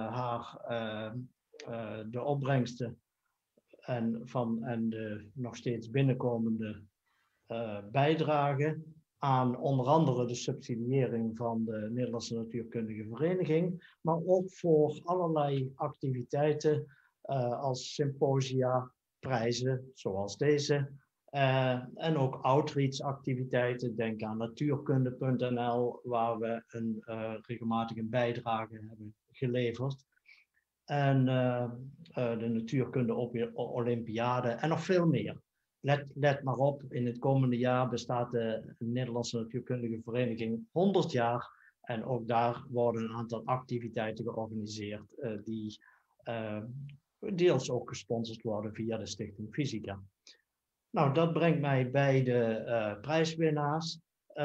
de opbrengsten en de nog steeds binnenkomende bijdragen aan onder andere de subsidiëring van de Nederlandse Natuurkundige Vereniging, maar ook voor allerlei activiteiten als symposia, prijzen zoals deze, en ook outreach-activiteiten. Denk aan natuurkunde.nl, waar we regelmatig een bijdrage hebben geleverd. En de Natuurkunde Olympiade en nog veel meer. Let maar op, in het komende jaar bestaat de Nederlandse Natuurkundige Vereniging 100 jaar. En ook daar worden een aantal activiteiten georganiseerd die deels ook gesponsord worden via de Stichting Fysica. Nou, dat brengt mij bij de prijswinnaars.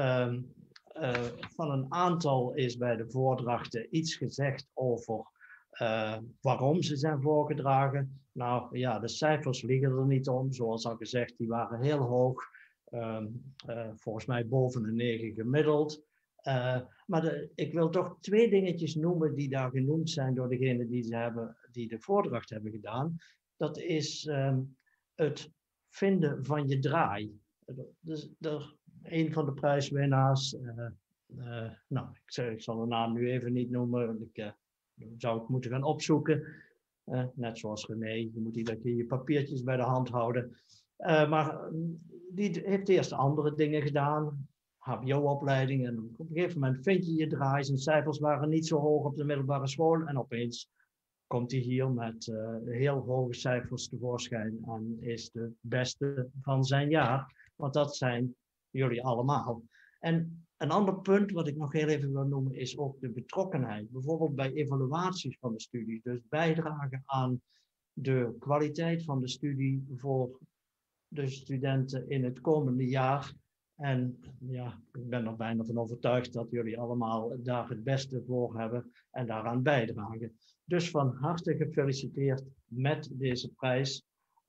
Van een aantal is bij de voordrachten iets gezegd over waarom ze zijn voorgedragen. Nou ja, de cijfers liegen er niet om. Zoals al gezegd, die waren heel hoog. Volgens mij boven de 9 gemiddeld. Maar ik wil toch 2 dingetjes noemen die daar genoemd zijn door degene die de voordracht hebben gedaan. Dat is het vinden van je draai. Dus een van de prijswinnaars, nou, ik zal de naam nu even niet noemen, want ik zou het moeten gaan opzoeken. Net zoals René, je moet iedere keer je papiertjes bij de hand houden. Maar die heeft eerst andere dingen gedaan, HBO-opleiding. En op een gegeven moment vind je je draai. Zijn cijfers waren niet zo hoog op de middelbare school. En opeens komt hij hier met heel hoge cijfers tevoorschijn. En is de beste van zijn jaar. Want dat zijn jullie allemaal. En een ander punt wat ik nog heel even wil noemen is ook de betrokkenheid. Bijvoorbeeld bij evaluaties van de studie. Dus bijdragen aan de kwaliteit van de studie voor de studenten in het komende jaar. En ja, ik ben er bijna van overtuigd dat jullie allemaal daar het beste voor hebben en daaraan bijdragen. Dus van harte gefeliciteerd met deze prijs.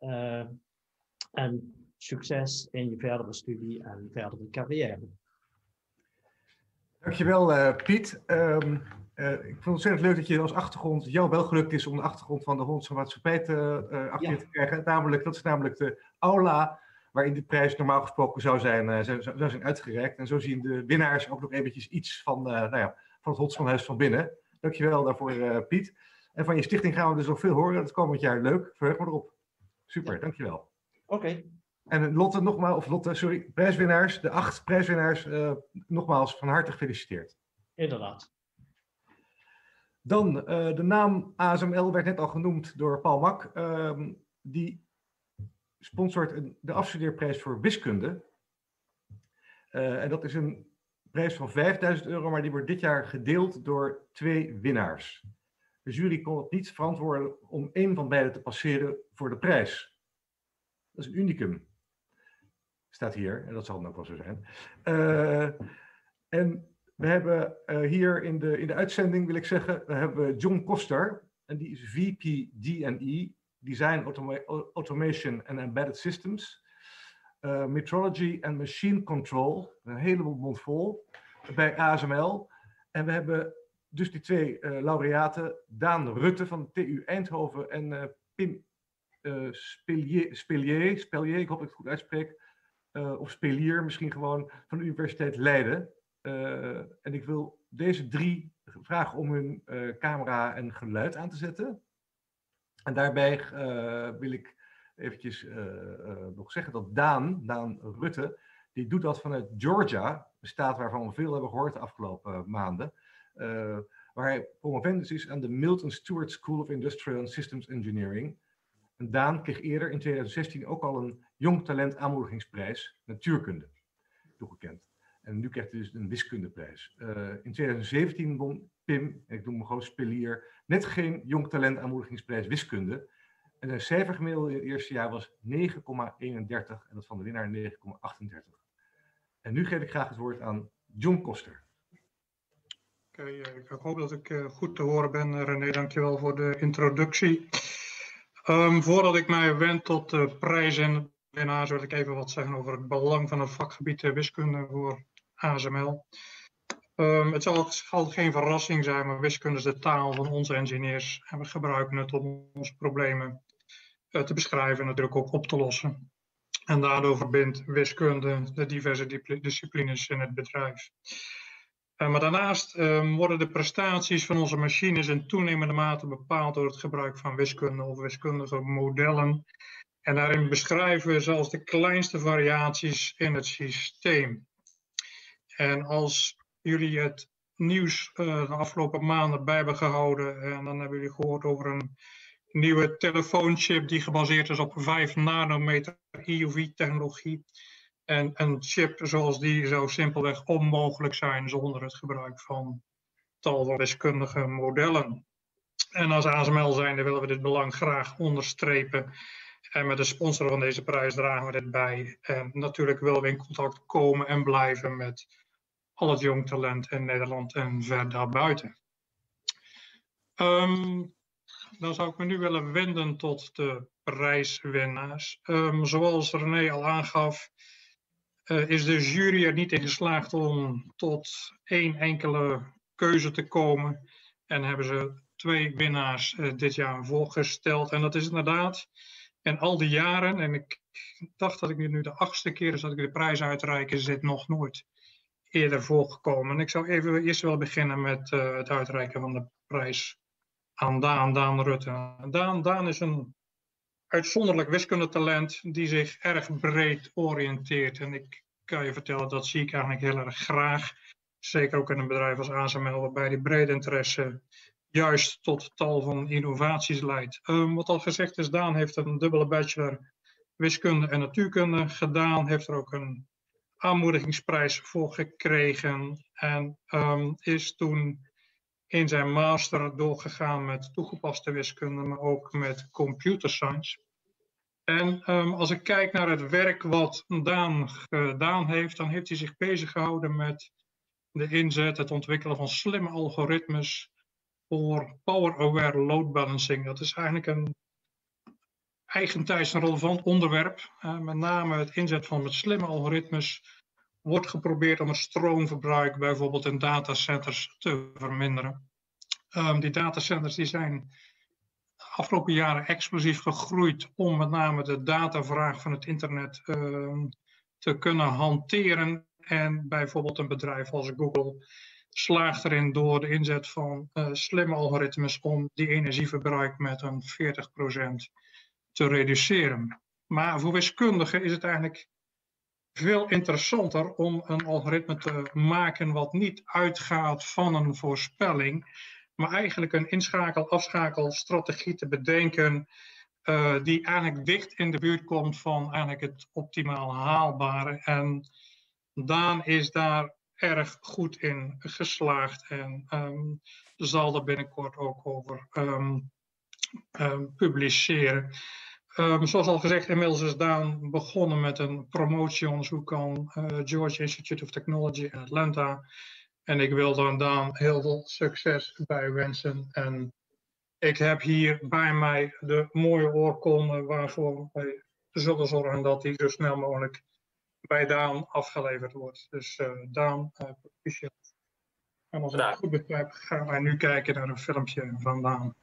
En succes in je verdere studie en verdere carrière. Dankjewel Piet. Ik vond het ontzettend leuk dat je als achtergrond, jou wel gelukt is om de achtergrond van de Hollandse Maatschappij te krijgen. Dat is namelijk de aula waarin de prijs normaal gesproken zou zijn uitgereikt. En zo zien de winnaars ook nog eventjes iets van het Holtsmanhuis van binnen. Dankjewel daarvoor Piet. En van je stichting gaan we dus nog veel horen. Dat komend jaar leuk. Verheug me erop. Super, dankjewel. Oké. En Lotte, prijswinnaars, de 8 prijswinnaars, nogmaals van harte gefeliciteerd. Inderdaad. Dan, de naam ASML werd net al genoemd door Paul Mak. Die sponsort de afstudeerprijs voor wiskunde. En dat is een prijs van €5.000, maar die wordt dit jaar gedeeld door 2 winnaars. De jury kon het niet verantwoorden om één van beiden te passeren voor de prijs. Dat is een unicum. Staat hier, en dat zal dan ook wel zo zijn. En we hebben hier in de uitzending, wil ik zeggen, we hebben John Koster. En die is VP D&E, Design Automation and Embedded Systems. Metrology and Machine Control, een heleboel mond vol, bij ASML. En we hebben dus die 2 laureaten, Daan Rutte van de TU Eindhoven en Pim Spelier, ik hoop dat ik het goed uitspreek, of Spelier misschien gewoon, van de Universiteit Leiden. En ik wil deze 3 vragen om hun camera en geluid aan te zetten. En daarbij wil ik eventjes nog zeggen dat Daan Rutte, die doet dat vanuit Georgia, een staat waarvan we veel hebben gehoord de afgelopen maanden, waar hij promovendus is aan de Milton Stewart School of Industrial and Systems Engineering. En Daan kreeg eerder in 2016 ook al een Jong Talent Aanmoedigingsprijs natuurkunde toegekend. En nu krijgt hij dus een wiskundeprijs. In 2017 won Pim, en ik noem hem gewoon Spelier, net geen Jong Talent Aanmoedigingsprijs wiskunde. En zijn cijfergemiddelde in het eerste jaar was 9,31 en dat van de winnaar 9,38. En nu geef ik graag het woord aan John Koster. Oké, ik hoop dat ik goed te horen ben. René, dankjewel voor de introductie. Voordat ik mij wend tot de prijs en winnaars, wil ik even wat zeggen over het belang van het vakgebied wiskunde voor ASML. Het zal geen verrassing zijn, maar wiskunde is de taal van onze engineers. En we gebruiken het om onze problemen te beschrijven en natuurlijk ook op te lossen. En daardoor verbindt wiskunde de diverse disciplines in het bedrijf. Maar daarnaast worden de prestaties van onze machines in toenemende mate bepaald door het gebruik van wiskunde of wiskundige modellen. En daarin beschrijven we zelfs de kleinste variaties in het systeem. En als jullie het nieuws de afgelopen maanden bij hebben gehouden, en dan hebben jullie gehoord over een nieuwe telefoonchip die gebaseerd is op 5 nanometer EUV-technologie. En een chip zoals die zou simpelweg onmogelijk zijn zonder het gebruik van tal van wiskundige modellen. En als ASML zijnde willen we dit belang graag onderstrepen. En met de sponsor van deze prijs dragen we dit bij. En natuurlijk willen we in contact komen en blijven met al het jong talent in Nederland en ver daarbuiten. Dan zou ik me nu willen wenden tot de prijswinnaars. Zoals René al aangaf, is de jury er niet in geslaagd om tot één enkele keuze te komen. En hebben ze 2 winnaars dit jaar voorgesteld. En dat is inderdaad, in al die jaren, en ik dacht dat ik nu de 8e keer is dat ik de prijs uitreik, is dit nog nooit eerder voorgekomen. En ik zou even eerst wel beginnen met het uitreiken van de prijs aan Daan Rutte. Daan is een uitzonderlijk wiskundetalent die zich erg breed oriënteert. En ik kan je vertellen, dat zie ik eigenlijk heel erg graag. Zeker ook in een bedrijf als ASML, waarbij die brede interesse juist tot tal van innovaties leidt. Wat al gezegd is, Daan heeft een dubbele bachelor wiskunde en natuurkunde gedaan. Heeft er ook een aanmoedigingsprijs voor gekregen. En is toen in zijn master doorgegaan met toegepaste wiskunde, maar ook met computer science. En als ik kijk naar het werk wat Daan gedaan heeft, dan heeft hij zich bezig gehouden met de inzet, het ontwikkelen van slimme algoritmes voor power-aware load balancing. Dat is eigenlijk een eigentijds een relevant onderwerp. Met name het inzet van met slimme algoritmes wordt geprobeerd om het stroomverbruik bijvoorbeeld in datacenters te verminderen. Die datacenters die zijn de afgelopen jaren explosief gegroeid om met name de datavraag van het internet te kunnen hanteren. En bijvoorbeeld een bedrijf als Google slaagt erin door de inzet van slimme algoritmes om die energieverbruik met een 40% te reduceren. Maar voor wiskundigen is het eigenlijk veel interessanter om een algoritme te maken wat niet uitgaat van een voorspelling, maar eigenlijk een inschakel-afschakelstrategie te bedenken die eigenlijk dicht in de buurt komt van eigenlijk het optimaal haalbare. En Daan is daar erg goed in geslaagd en zal er binnenkort ook over publiceren. Zoals al gezegd, inmiddels is Daan begonnen met een promotieonderzoek aan Georgia Institute of Technology in Atlanta. En ik wil dan Daan heel veel succes bij wensen. En ik heb hier bij mij de mooie oorkonde waarvoor wij zullen zorgen dat die zo snel mogelijk bij Daan afgeleverd wordt. Dus Daan, proficiat. En als ik het goed begrijp, gaan wij nu kijken naar een filmpje van Daan.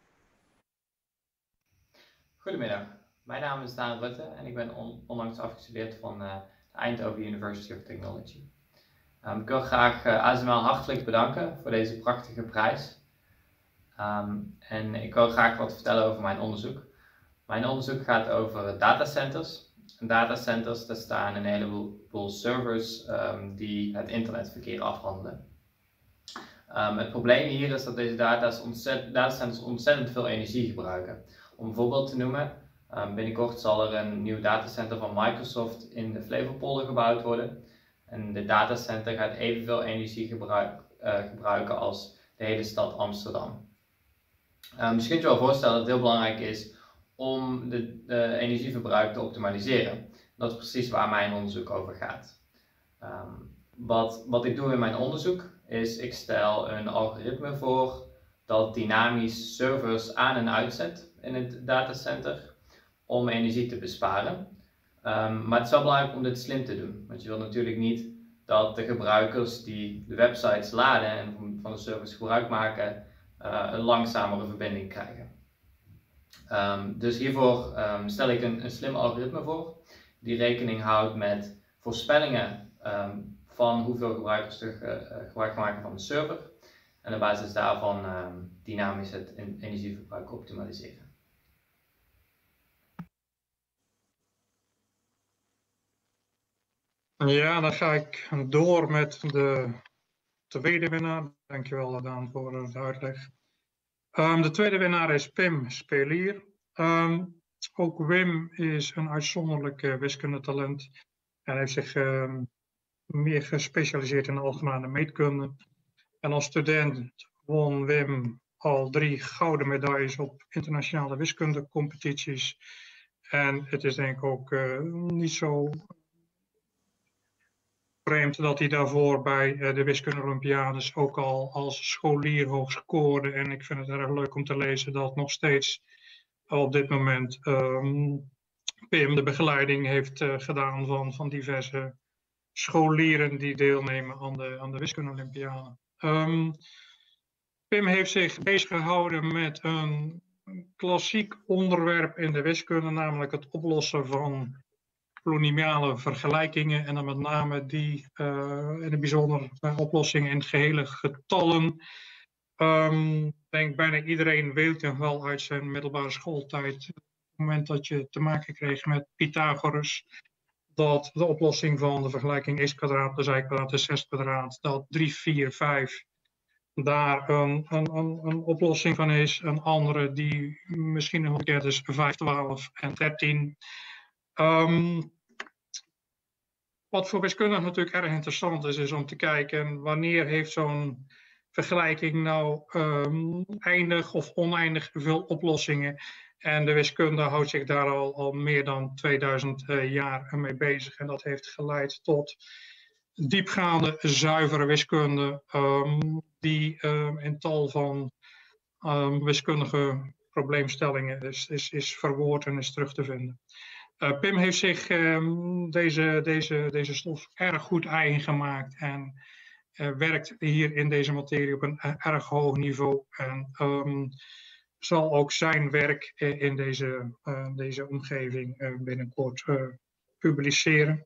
Goedemiddag, mijn naam is Daan Rutte en ik ben onlangs afgestudeerd van de Eindhoven University of Technology. Ik wil graag ASML hartelijk bedanken voor deze prachtige prijs. En ik wil graag wat vertellen over mijn onderzoek. Mijn onderzoek gaat over datacenters. En datacenters, daar staan een heleboel servers die het internetverkeer afhandelen. Het probleem hier is dat deze datacenters ontzettend veel energie gebruiken. Om een voorbeeld te noemen, binnenkort zal er een nieuw datacenter van Microsoft in de Flevopolder gebouwd worden. En de datacenter gaat evenveel energie gebruiken als de hele stad Amsterdam. Dus je kunt je wel voorstellen dat het heel belangrijk is om de energieverbruik te optimaliseren. Dat is precies waar mijn onderzoek over gaat. Wat ik doe in mijn onderzoek is ik stel een algoritme voor dat dynamisch servers aan en uitzet in het datacenter om energie te besparen. Maar het is wel belangrijk om dit slim te doen, want je wilt natuurlijk niet dat de gebruikers die de websites laden en van de servers gebruik maken, een langzamere verbinding krijgen. Dus hiervoor stel ik een slim algoritme voor die rekening houdt met voorspellingen van hoeveel gebruikers gebruik maken van de server en op basis daarvan dynamisch het energieverbruik optimaliseren. Ja, dan ga ik door met de tweede winnaar. Dankjewel Daan voor de uitleg. De tweede winnaar is Pim Spelier. Ook Wim is een uitzonderlijk wiskundetalent en heeft zich meer gespecialiseerd in de algemene meetkunde. En als student won Wim al 3 gouden medailles op internationale wiskundecompetities. En het is denk ik ook niet zo vreemd dat hij daarvoor bij de wiskunde-olympiades ook al als scholier hoog scoorde. En ik vind het erg leuk om te lezen dat nog steeds op dit moment Pim de begeleiding heeft gedaan van diverse scholieren die deelnemen aan de wiskunde-olympiade. Pim heeft zich bezig gehouden met een klassiek onderwerp in de wiskunde, namelijk het oplossen van polynomiale vergelijkingen en dan met name die in het bijzonder oplossingen in gehele getallen. Ik denk bijna iedereen weet nog wel uit zijn middelbare schooltijd, op het moment dat je te maken kreeg met Pythagoras, dat de oplossing van de vergelijking x kwadraat plus y kwadraat is 6 kwadraat, dat 3, 4, 5 daar een oplossing van is. Een andere die misschien nog bekend is 5, 12 en 13. Wat voor wiskundigen natuurlijk erg interessant is om te kijken wanneer heeft zo'n vergelijking nou eindig of oneindig veel oplossingen. En de wiskunde houdt zich daar al meer dan 2000 jaar mee bezig. En dat heeft geleid tot diepgaande, zuivere wiskunde die in tal van wiskundige probleemstellingen is verwoord en is terug te vinden. Pim heeft zich deze stof erg goed eigen gemaakt en werkt hier in deze materie op een erg hoog niveau en zal ook zijn werk in deze omgeving binnenkort publiceren.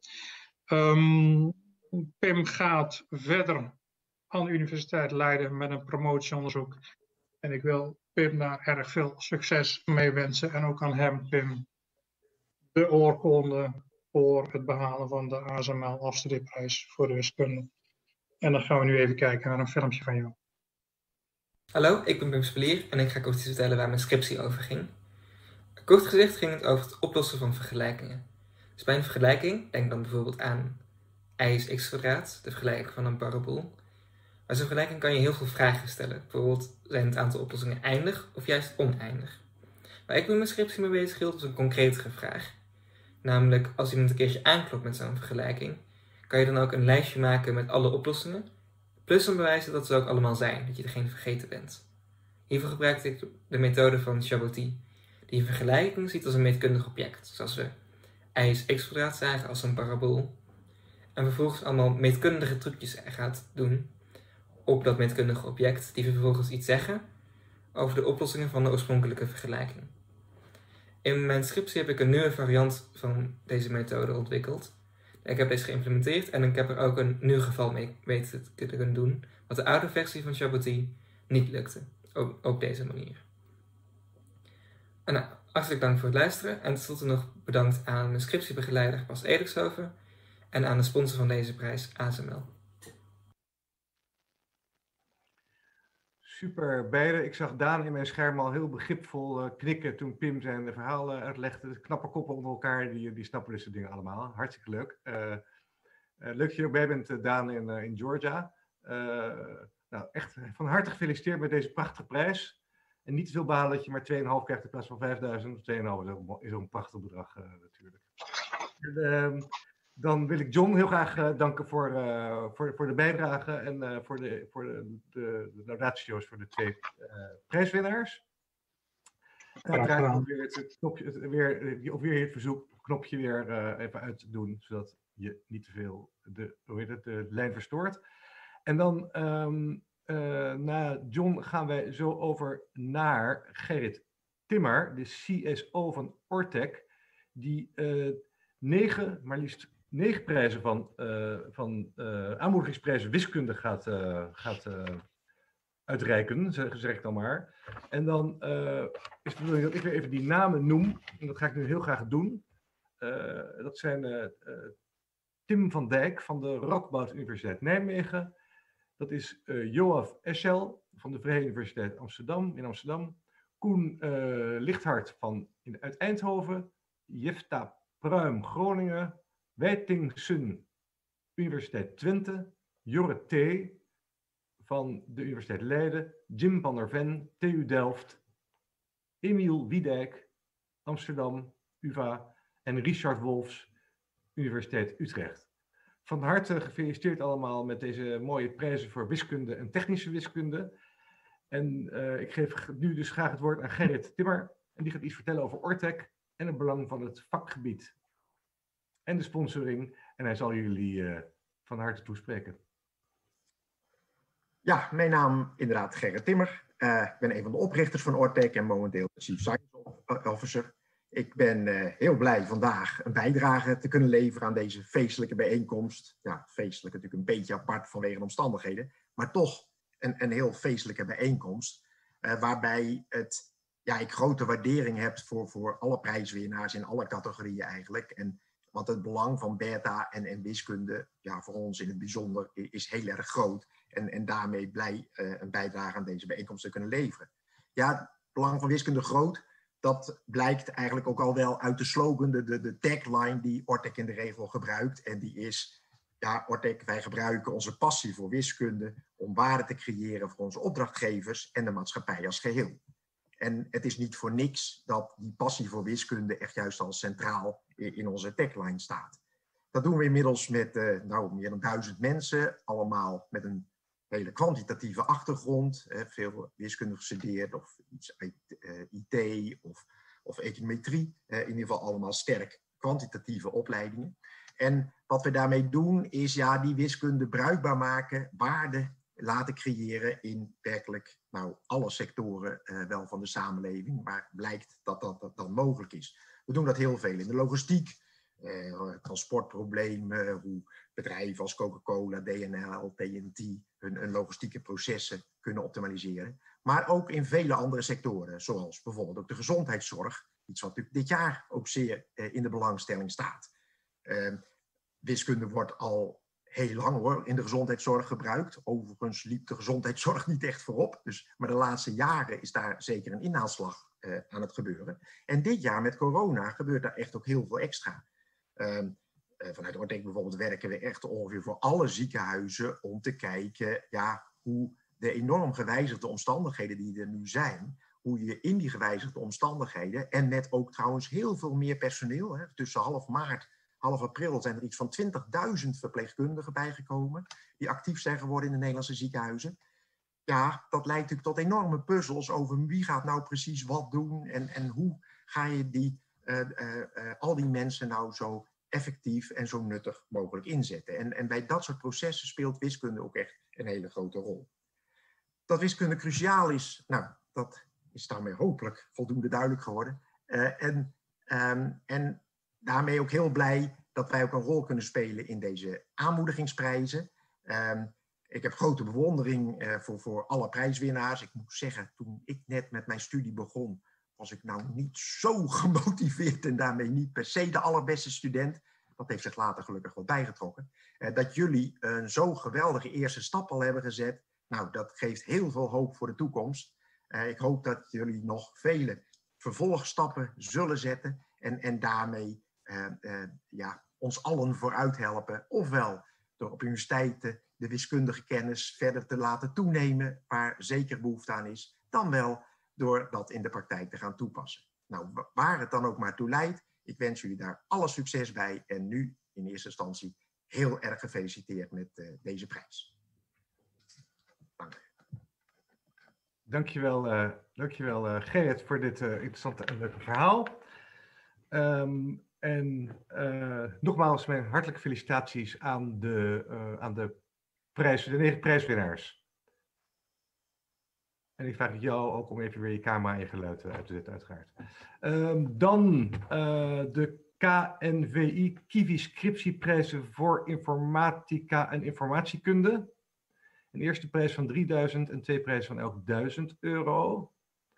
Pim gaat verder aan de Universiteit Leiden met een promotieonderzoek en ik wil Pim daar erg veel succes mee wensen en ook aan hem, Pim, de oorkonde voor het behalen van de ASML afstudeerprijs voor de wiskunde. En dan gaan we nu even kijken naar een filmpje van jou. Hallo, ik ben Pim Spelier en ik ga kort iets vertellen waar mijn scriptie over ging. Kort gezegd ging het over het oplossen van vergelijkingen. Dus bij een vergelijking, denk dan bijvoorbeeld aan y is x kwadraat, de vergelijking van een parabool. Bij zo'n vergelijking kan je heel veel vragen stellen. Bijvoorbeeld, zijn het aantal oplossingen eindig of juist oneindig? Waar ik met mijn scriptie mee bezig hield was een concretere vraag. Namelijk, als iemand een keertje aanklopt met zo'n vergelijking, kan je dan ook een lijstje maken met alle oplossingen, plus dan bewijzen dat ze ook allemaal zijn, dat je er geen vergeten bent. Hiervoor gebruikte ik de methode van Chaboty, die een vergelijking ziet als een meetkundig object, zoals we y is x kwadraat zagen als een parabool, en vervolgens allemaal meetkundige trucjes gaat doen op dat meetkundige object, die vervolgens iets zeggen over de oplossingen van de oorspronkelijke vergelijking. In mijn scriptie heb ik een nieuwe variant van deze methode ontwikkeld. Ik heb deze geïmplementeerd en ik heb er ook een nieuw geval mee weten te kunnen doen, wat de oude versie van Chaboty niet lukte, op deze manier. En nou, hartelijk dank voor het luisteren en tenslotte nog bedankt aan mijn scriptiebegeleider Bas Edershoven en aan de sponsor van deze prijs, ASML. Super, beide. Ik zag Daan in mijn scherm al heel begripvol knikken toen Pim zijn verhaal uitlegde. Knappe koppen onder elkaar, die snappen dit soort dingen allemaal. Hartstikke leuk. Leuk dat je erbij bent, Daan, in Georgia. Nou, echt van harte gefeliciteerd met deze prachtige prijs. En niet te veel behalen dat je maar 2,5 krijgt in plaats van 5.000. 2,5 is ook een prachtig bedrag natuurlijk. Dan wil ik John heel graag danken voor de bijdrage en voor de laudatio's voor de 2 prijswinnaars. Uiteraard weer het verzoekknopje weer even uit te doen, zodat je niet te veel de lijn verstoort. En dan na John gaan wij zo over naar Gerrit Timmer, de CSO van Ortec, die maar liefst 9 prijzen van aanmoedigingsprijzen wiskunde gaat uitreiken, zeg ik dan maar. En dan is de bedoeling dat ik weer even die namen noem. En dat ga ik nu heel graag doen. Dat zijn Tim van Dijk van de Radboud Universiteit Nijmegen. Dat is Joaf Eschel van de Vrije Universiteit in Amsterdam. Koen Lichthart uit Eindhoven. Jefta Pruim Groningen. Wijting Sun Universiteit Twente. Jorre T. van de Universiteit Leiden, Jim van der Ven, TU Delft, Emiel Wiedijk, Amsterdam, UvA en Richard Wolfs, Universiteit Utrecht. Van harte gefeliciteerd allemaal met deze mooie prijzen voor wiskunde en technische wiskunde. En ik geef nu dus graag het woord aan Gerrit Timmer. En die gaat iets vertellen over Ortec en het belang van het vakgebied. En de sponsoring. En hij zal jullie van harte toespreken. Ja, mijn naam inderdaad Gerrit Timmer. Ik ben een van de oprichters van Ortec en momenteel Chief Science Officer. Ik ben heel blij vandaag een bijdrage te kunnen leveren aan deze feestelijke bijeenkomst. Ja, feestelijk natuurlijk een beetje apart vanwege de omstandigheden, maar toch een heel feestelijke bijeenkomst. Waarbij ik grote waardering heb voor alle prijswinnaars in alle categorieën eigenlijk. Want het belang van beta en wiskunde, ja, voor ons in het bijzonder, is heel erg groot. En daarmee blij een bijdrage aan deze bijeenkomst te kunnen leveren. Ja, het belang van wiskunde groot, dat blijkt eigenlijk ook al wel uit de slogan, de tagline die Ortec in de regel gebruikt. En die is, ja, Ortec, wij gebruiken onze passie voor wiskunde om waarde te creëren voor onze opdrachtgevers en de maatschappij als geheel. En het is niet voor niks dat die passie voor wiskunde echt juist al centraal in onze tagline staat. Dat doen we inmiddels met meer dan 1000 mensen, allemaal met een hele kwantitatieve achtergrond. Veel wiskunde gestudeerd of iets IT of econometrie. In ieder geval allemaal sterk kwantitatieve opleidingen. En wat we daarmee doen is die wiskunde bruikbaar maken, waarde laten creëren in werkelijk alle sectoren wel van de samenleving, waar blijkt dat dat dan mogelijk is. We doen dat heel veel in de logistiek, transportproblemen, hoe bedrijven als Coca-Cola, DNL, TNT hun logistieke processen kunnen optimaliseren. Maar ook in vele andere sectoren, zoals bijvoorbeeld ook de gezondheidszorg, iets wat natuurlijk dit jaar ook zeer in de belangstelling staat. Wiskunde wordt al heel lang in de gezondheidszorg gebruikt. Overigens liep de gezondheidszorg niet echt voorop. Maar de laatste jaren is daar zeker een inhaalslag aan het gebeuren. En dit jaar met corona gebeurt daar echt ook heel veel extra. Vanuit Ortec bijvoorbeeld werken we echt ongeveer voor alle ziekenhuizen om te kijken hoe de enorm gewijzigde omstandigheden die er nu zijn, hoe je in die gewijzigde omstandigheden en met ook trouwens heel veel meer personeel, tussen half maart half april zijn er iets van 20.000 verpleegkundigen bijgekomen die actief zijn geworden in de Nederlandse ziekenhuizen. Ja, dat leidt natuurlijk tot enorme puzzels over wie gaat nou precies wat doen en hoe ga je al die mensen nou zo effectief en zo nuttig mogelijk inzetten. En bij dat soort processen speelt wiskunde ook echt een hele grote rol. Dat wiskunde cruciaal is, dat is daarmee hopelijk voldoende duidelijk geworden. En daarmee ook heel blij dat wij ook een rol kunnen spelen in deze aanmoedigingsprijzen. Ik heb grote bewondering voor alle prijswinnaars. Ik moet zeggen, toen ik net met mijn studie begon, was ik nou niet zo gemotiveerd en daarmee niet per se de allerbeste student. Dat heeft zich later gelukkig wel bijgetrokken. Dat jullie een zo geweldige eerste stap al hebben gezet, dat geeft heel veel hoop voor de toekomst. Ik hoop dat jullie nog vele vervolgstappen zullen zetten en daarmee ons allen vooruit helpen. Ofwel door op universiteiten de wiskundige kennis verder te laten toenemen, waar zeker behoefte aan is, dan wel door dat in de praktijk te gaan toepassen. Waar het dan ook maar toe leidt, ik wens jullie daar alle succes bij. En nu in eerste instantie heel erg gefeliciteerd met deze prijs. Dank. Dankjewel Gerrit voor dit interessante en leuke verhaal. Nogmaals mijn hartelijke felicitaties aan de 9 prijswinnaars. En ik vraag jou ook om even weer je camera en je geluid uit te zetten, uiteraard. Dan de KNVI Kiwi scriptieprijzen voor informatica en informatiekunde. Een eerste prijs van 3.000 en 2 prijzen van elk €1.000.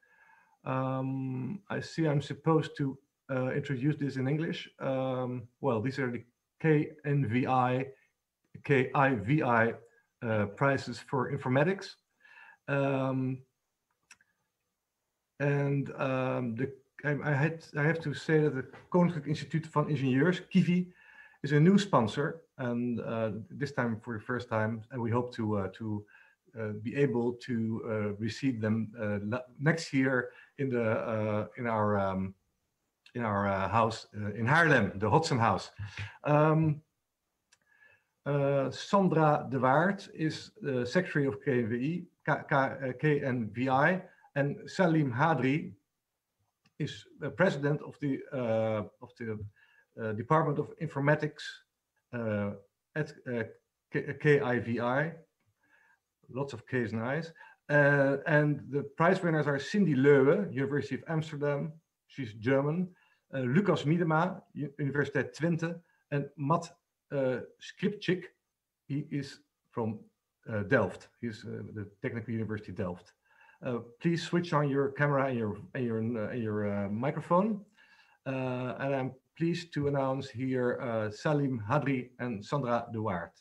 I see I'm supposed to introduce this in English. Well, these are the KIVI prizes for informatics. I have to say that the Koninklijk Instituut van Ingenieurs, KIVI, is a new sponsor, and this time for the first time, and we hope to be able to receive them next year in our house in Haarlem, the Hodson House. Sandra de Waard is the Secretary of KNVI, and Salim Hadri is the President of the Department of Informatics at KIVI. Lots of K's and I's. And the prize winners are Cindy Leeuwen, University of Amsterdam. She's German. Lucas Miedema, Universiteit Twente. And Matt Skripczyk, he is from Delft. He's the Technical University Delft. Please switch on your camera and your microphone. And I'm pleased to announce here Salim Hadri and Sandra de Waard.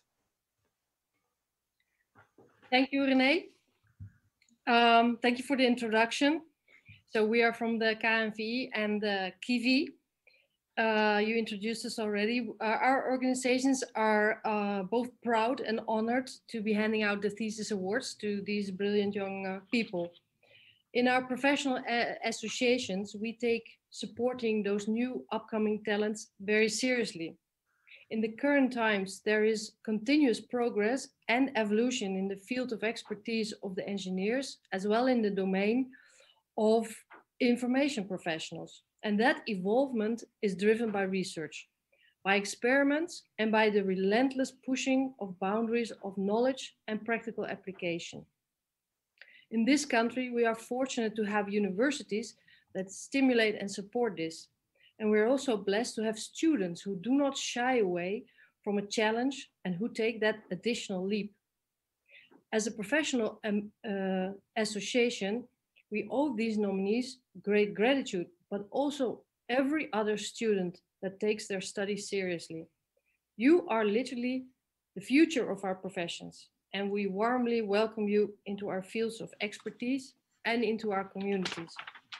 Thank you, René. Thank you for the introduction. So we are from the KNVI and the KIVI. You introduced us already. Our organizations are both proud and honored to be handing out the thesis awards to these brilliant young people. In our professional associations, we take supporting those new upcoming talents very seriously. In the current times, there is continuous progress and evolution in the field of expertise of the engineers, as well in the domain of information professionals. And that evolvement is driven by research, by experiments, and by the relentless pushing of boundaries of knowledge and practical application. In this country, we are fortunate to have universities that stimulate and support this. And we're also blessed to have students who do not shy away from a challenge and who take that additional leap. As a professional association, we owe these nominees great gratitude, but also every other student that takes their studies seriously. You are literally the future of our professions, and we warmly welcome you into our fields of expertise and into our communities.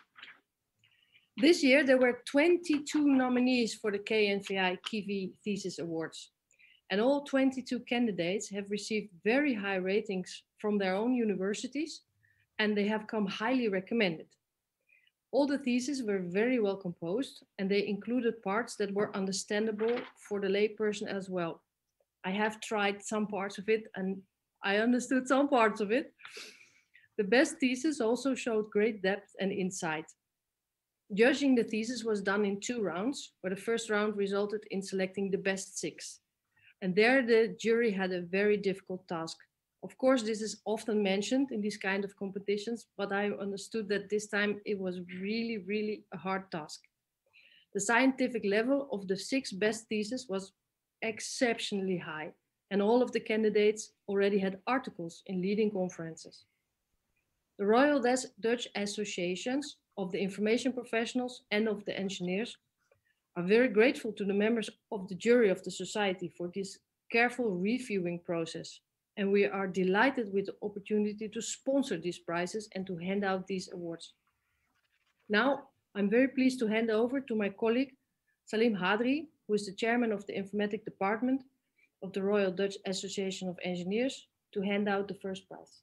This year, there were 22 nominees for the KNVI KIVI Thesis Awards, and all 22 candidates have received very high ratings from their own universities, and they have come highly recommended. All the theses were very well composed, and they included parts that were understandable for the layperson as well. I have tried some parts of it, and I understood some parts of it. The best thesis also showed great depth and insight. Judging the thesis was done in 2 rounds, where the first round resulted in selecting the best 6. And there the jury had a very difficult task. Of course, this is often mentioned in these kind of competitions, but I understood that this time it was really, really a hard task. The scientific level of the 6 best theses was exceptionally high, and all of the candidates already had articles in leading conferences. The Royal Dutch Associations of the Information Professionals and of the Engineers are very grateful to the members of the jury of the Society for this careful reviewing process. And we are delighted with the opportunity to sponsor these prizes and to hand out these awards. Now, I'm very pleased to hand over to my colleague, Salim Hadri, who is the chairman of the Informatic Department of the Royal Dutch Association of Engineers, to hand out the first prize.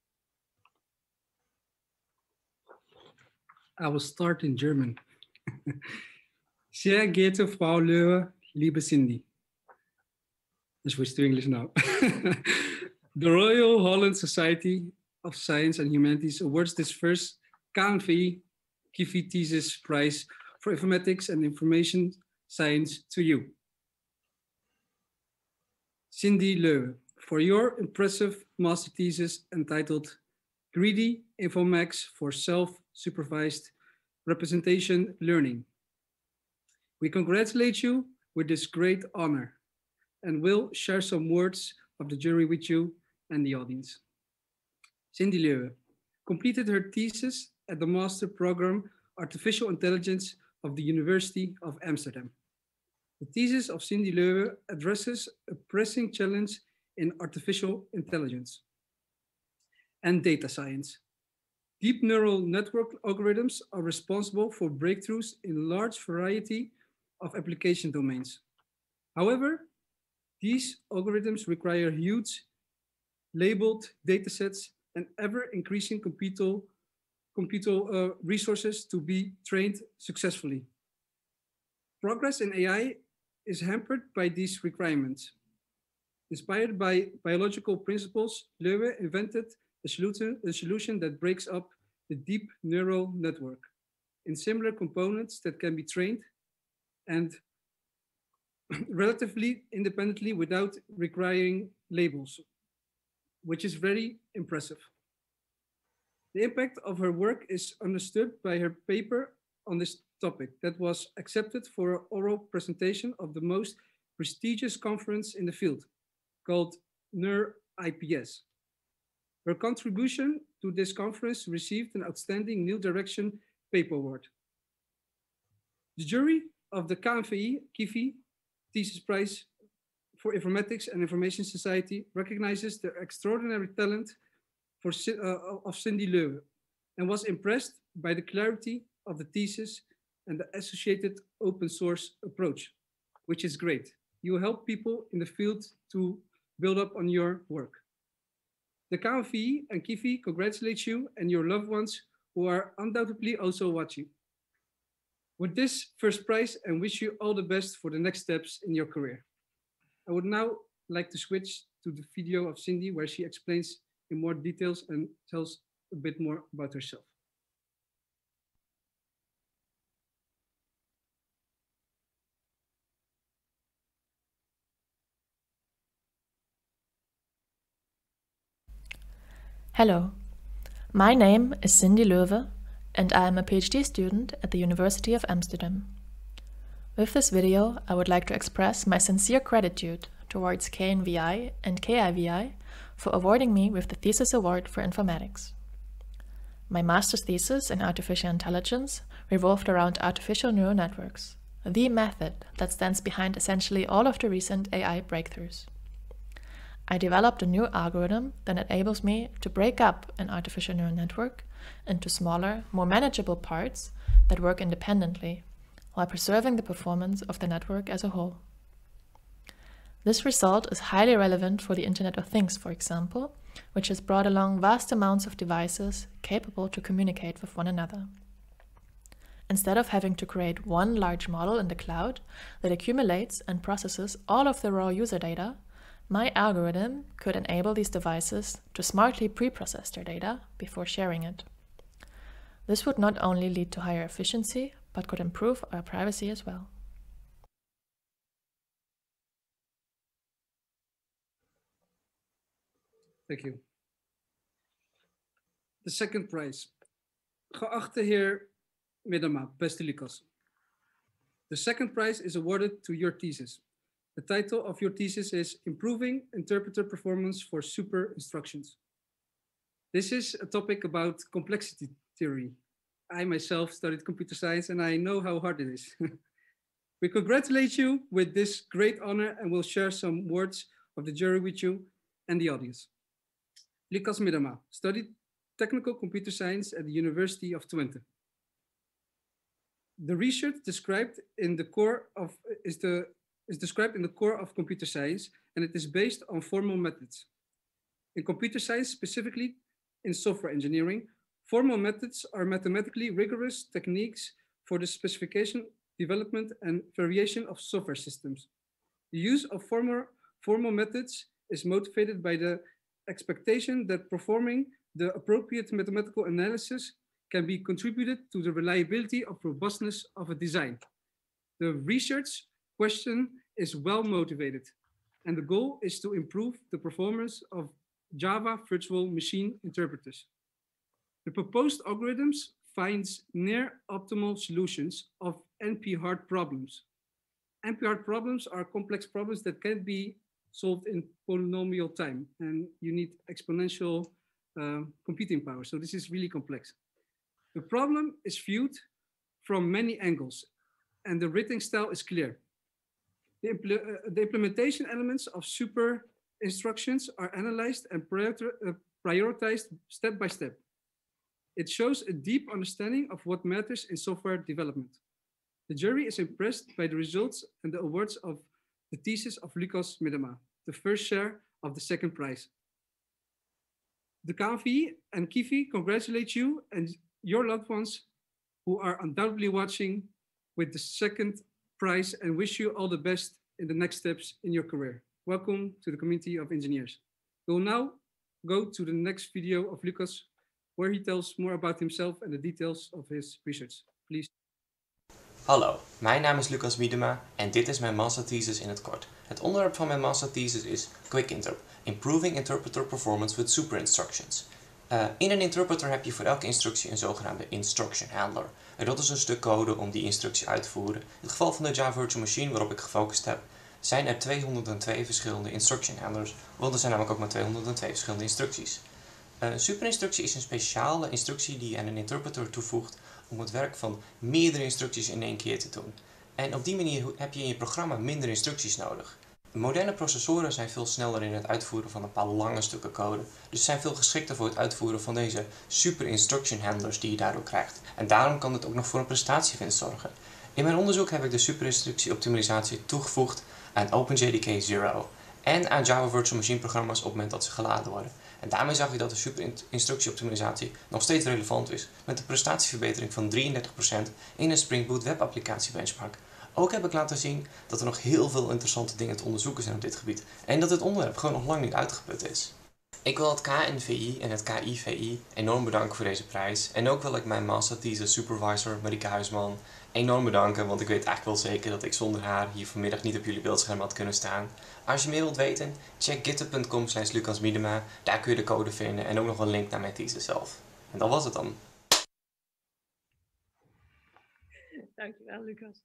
I will start in German. Sehr geehrte Frau Leeuwen, liebe Cindy. I switch to English now. The Royal Holland Society of Science and Humanities awards this first KNVI Kivi Thesis Prize for Informatics and Information Science to you, Cindy Leuwe, for your impressive master thesis entitled Greedy Infomax for Self-Supervised Representation Learning. We congratulate you with this great honor and will share some words of the jury with you and the audience. Cindy Leuwe completed her thesis at the master program Artificial Intelligence of the University of Amsterdam. The thesis of Cindy Leuwe addresses a pressing challenge in artificial intelligence and data science. Deep neural network algorithms are responsible for breakthroughs in a large variety of application domains. However, these algorithms require huge labeled datasets and ever-increasing computer resources to be trained successfully. Progress in AI is hampered by these requirements. Inspired by biological principles, Leuwe invented a solution that breaks up the deep neural network in similar components that can be trained and relatively independently without requiring labels, which is very impressive. The impact of her work is understood by her paper on this topic that was accepted for an oral presentation of the most prestigious conference in the field, called NeurIPS. Her contribution to this conference received an outstanding New Direction Paper Award. The jury of the KNVI Kivi Thesis Prize for Informatics and Information Society recognizes the extraordinary talent of Cindy Leuwe and was impressed by the clarity of the thesis and the associated open source approach, which is great. You will help people in the field to build up on your work. The KNVI and Kivi congratulate you and your loved ones who are undoubtedly also watching with this first prize and wish you all the best for the next steps in your career. I would now like to switch to the video of Cindy where she explains in more details and tells a bit more about herself. Hello, my name is Cindy Leuwe and I am a PhD student at the University of Amsterdam. With this video, I would like to express my sincere gratitude towards KNVI and KIVI for awarding me with the Thesis Award for Informatics. My master's thesis in artificial intelligence revolved around artificial neural networks, the method that stands behind essentially all of the recent AI breakthroughs. I developed a new algorithm that enables me to break up an artificial neural network into smaller, more manageable parts that work independently, while preserving the performance of the network as a whole. This result is highly relevant for the Internet of Things, for example, which has brought along vast amounts of devices capable to communicate with one another. Instead of having to create one large model in the cloud that accumulates and processes all of the raw user data, my algorithm could enable these devices to smartly pre-process their data before sharing it. This would not only lead to higher efficiency, but could improve our privacy as well. Thank you. The second prize. Geachte heer Middema, beste Lucas. The second prize is awarded to your thesis. The title of your thesis is Improving Interpreter Performance for Super Instructions. This is a topic about complexity theory. I myself studied computer science and I know how hard it is. We congratulate you with this great honor and will share some words of the jury with you and the audience. Lucas Middema studied technical computer science at the University of Twente. The research described in the core of is described in the core of computer science, and it is based on formal methods. In computer science, specifically in software engineering, formal methods are mathematically rigorous techniques for the specification, development, and variation of software systems. The use of formal methods is motivated by the expectation that performing the appropriate mathematical analysis can be contributed to the reliability of robustness of a design. The research question is well motivated, and the goal is to improve the performance of Java virtual machine interpreters. The proposed algorithms finds near optimal solutions of NP-hard problems. NP-hard problems are complex problems that can't be solved in polynomial time, and you need exponential computing power. So this is really complex. The problem is viewed from many angles, and the writing style is clear. The implementation elements of super instructions are analyzed and prioritized step by step. It shows a deep understanding of what matters in software development. The jury is impressed by the results and the awards of the thesis of Lucas Miedema, the first share of the second prize. The KNVI and KIVI congratulate you and your loved ones who are undoubtedly watching with the second prize and wish you all the best in the next steps in your career. Welcome to the community of engineers. We'll now go to the next video of Lucas, where he tells more about himself and the details of his research. Please. Hallo, mijn naam is Lucas Miedema en dit is mijn masterthesis in het kort. Het onderwerp van mijn masterthesis is Quick Interp, Improving Interpreter Performance with Super Instructions. In een interpreter heb je voor elke instructie een zogenaamde instruction handler. En dat is een stuk code om die instructie uit te voeren. In het geval van de Java Virtual Machine waarop ik gefocust heb, zijn er 202 verschillende instruction handlers, want er zijn namelijk ook maar 202 verschillende instructies. Een superinstructie is een speciale instructie die je aan een interpreter toevoegt om het werk van meerdere instructies in één keer te doen. En op die manier heb je in je programma minder instructies nodig. Moderne processoren zijn veel sneller in het uitvoeren van een paar lange stukken code, dus zijn veel geschikter voor het uitvoeren van deze super instruction handlers die je daardoor krijgt. En daarom kan dit ook nog voor een prestatiewinst zorgen. In mijn onderzoek heb ik de superinstructie optimalisatie toegevoegd aan OpenJDK 0 en aan Java Virtual Machine programma's op het moment dat ze geladen worden. En daarmee zag ik dat de superinstructie optimalisatie nog steeds relevant is, met een prestatieverbetering van 33% in een Spring Boot webapplicatie benchmark. Ook heb ik laten zien dat er nog heel veel interessante dingen te onderzoeken zijn op dit gebied en dat het onderwerp gewoon nog lang niet uitgeput is. Ik wil het KNVI en het KIVI enorm bedanken voor deze prijs en ook wil ik mijn masterthesis supervisor Marieke Huisman enorm bedanken, want ik weet eigenlijk wel zeker dat ik zonder haar hier vanmiddag niet op jullie beeldscherm had kunnen staan. Als je meer wilt weten, check github.com/lucasmiedema, daar kun je de code vinden en ook nog een link naar mijn thesis zelf. En dat was het dan. Dankjewel, Lucas.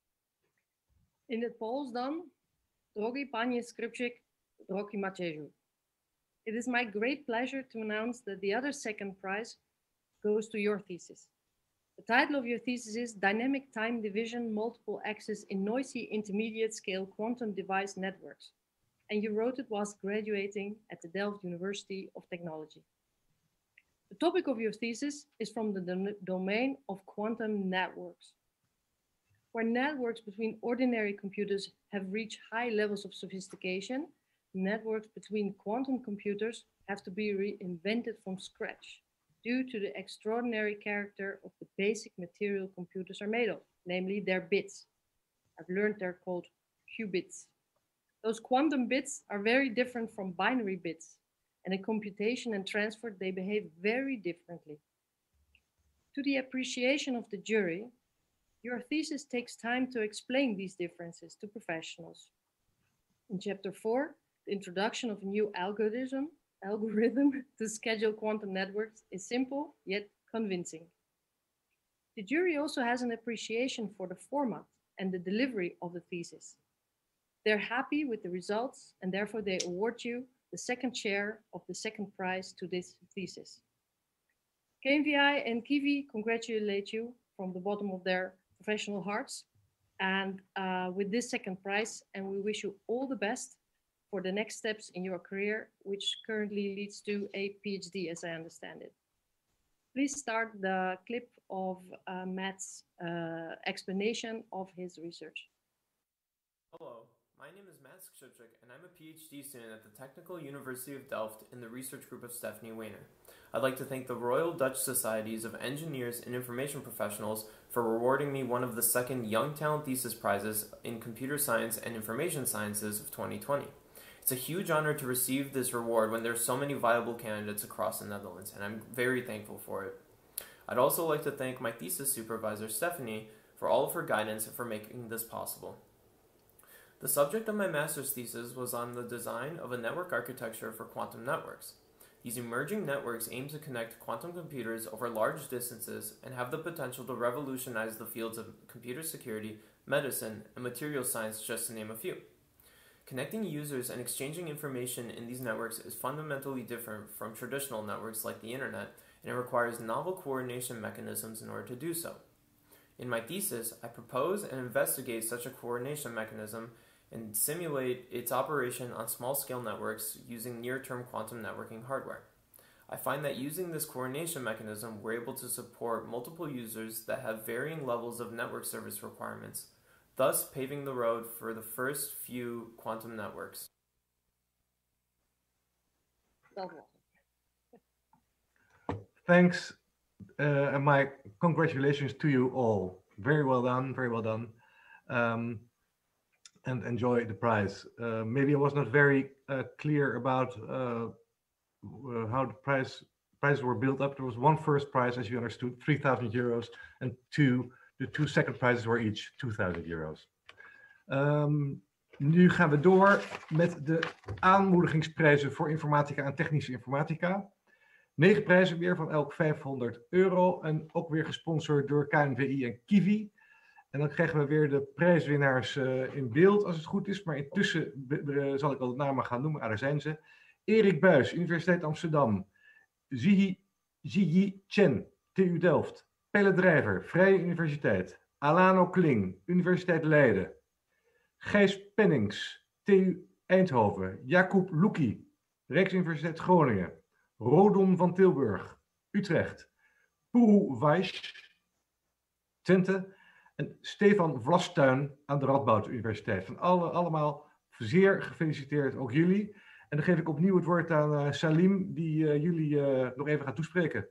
In het Pools dan, drogi panie skrzypczyk, drogi Macieju. It is my great pleasure to announce that the other second prize goes to your thesis. The title of your thesis is Dynamic Time Division Multiple Access in Noisy Intermediate Scale Quantum Device Networks. And you wrote it whilst graduating at the Delft University of Technology. The topic of your thesis is from the domain of quantum networks. Where networks between ordinary computers have reached high levels of sophistication, networks between quantum computers have to be reinvented from scratch due to the extraordinary character of the basic material computers are made of, namely their bits. I've learned they're called qubits. Those quantum bits are very different from binary bits, and in computation and transfer they behave very differently. To the appreciation of the jury, your thesis takes time to explain these differences to professionals. In chapter 4, the introduction of a new algorithm to schedule quantum networks is simple yet convincing. The jury also has an appreciation for the format and the delivery of the thesis. They're happy with the results and therefore they award you the second share of the second prize to this thesis. KNVI and KIVI congratulate you from the bottom of their professional hearts and with this second prize, and we wish you all the best for the next steps in your career, which currently leads to a PhD, as I understand it. Please start the clip of Matt's explanation of his research. Hello, my name is Matt Skrzypczyk, and I'm a PhD student at the Technical University of Delft in the research group of Stephanie Weiner. I'd like to thank the Royal Dutch Societies of Engineers and Information Professionals for rewarding me one of the second Young Talent Thesis Prizes in Computer Science and Information Sciences of 2020. It's a huge honor to receive this reward when there's so many viable candidates across the Netherlands, and I'm very thankful for it. I'd also like to thank my thesis supervisor, Stephanie, for all of her guidance and for making this possible. The subject of my master's thesis was on the design of a network architecture for quantum networks. These emerging networks aim to connect quantum computers over large distances and have the potential to revolutionize the fields of computer security, medicine, and materials science, just to name a few. Connecting users and exchanging information in these networks is fundamentally different from traditional networks like the internet, and it requires novel coordination mechanisms in order to do so. In my thesis, I propose and investigate such a coordination mechanism and simulate its operation on small-scale networks using near-term quantum networking hardware. I find that using this coordination mechanism, we're able to support multiple users that have varying levels of network service requirements, thus paving the road for the first few quantum networks. Thanks, and my congratulations to you all. Very well done, very well done. And enjoy the prize. Maybe I was not very clear about how the prizes were built up. There was one first prize, as you understood, €3,000, and the two second prizes were each €2,000. Nu gaan we door met de aanmoedigingsprijzen voor informatica en technische informatica. 9 prijzen weer van elk €500 en ook weer gesponsord door KNVI en Kiwi. En dan krijgen we weer de prijswinnaars in beeld, als het goed is. Maar intussen zal ik al de namen gaan noemen. Daar zijn ze. Erik Buijs, Universiteit Amsterdam. Ziyi Chen, TU Delft. Pelle Drijver, Vrije Universiteit. Alano Kling, Universiteit Leiden. Gijs Pennings, TU Eindhoven. Jakub Luki, Rijksuniversiteit Groningen. Rodon van Tilburg, Utrecht. Puru Weiss, Twente. En Stefan Vlastuin aan de Radboud Universiteit. Van allemaal zeer gefeliciteerd, ook jullie. En dan geef ik opnieuw het woord aan Salim, die jullie nog even gaat toespreken.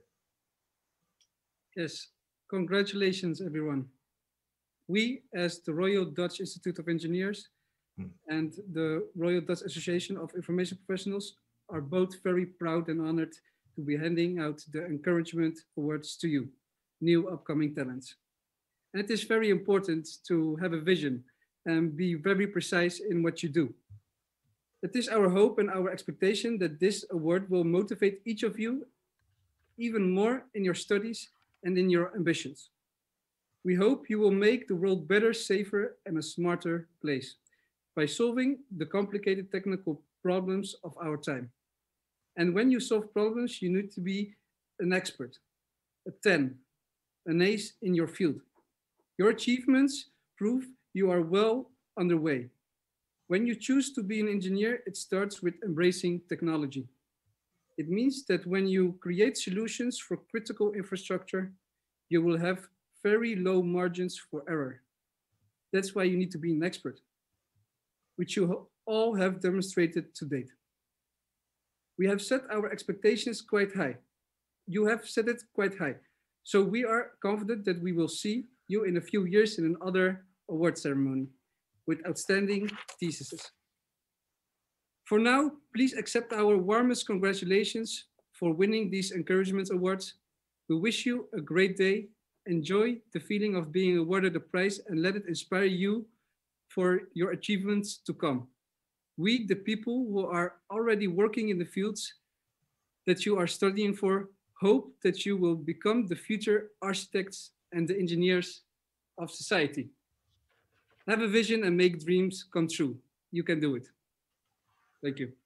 Yes, congratulations everyone. We, as the Royal Dutch Institute of Engineers and the Royal Dutch Association of Information Professionals are both very proud and honored to be handing out the Encouragement Awards to you, new upcoming talents. And it is very important to have a vision and be very precise in what you do. It is our hope and our expectation that this award will motivate each of you even more in your studies and in your ambitions. We hope you will make the world better, safer, and a smarter place by solving the complicated technical problems of our time. And when you solve problems, you need to be an expert, a 10, an ace in your field. Your achievements prove you are well underway. When you choose to be an engineer, it starts with embracing technology. It means that when you create solutions for critical infrastructure, you will have very low margins for error. That's why you need to be an expert, which you all have demonstrated to date. We have set our expectations quite high. You have set it quite high. So we are confident that we will see you in a few years in another award ceremony with outstanding theses. For now, please accept our warmest congratulations for winning these encouragement awards. We wish you a great day. Enjoy the feeling of being awarded a prize and let it inspire you for your achievements to come. We, the people who are already working in the fields that you are studying for, hope that you will become the future architects and the engineers of society. Have a vision and make dreams come true. You can do it. Thank you.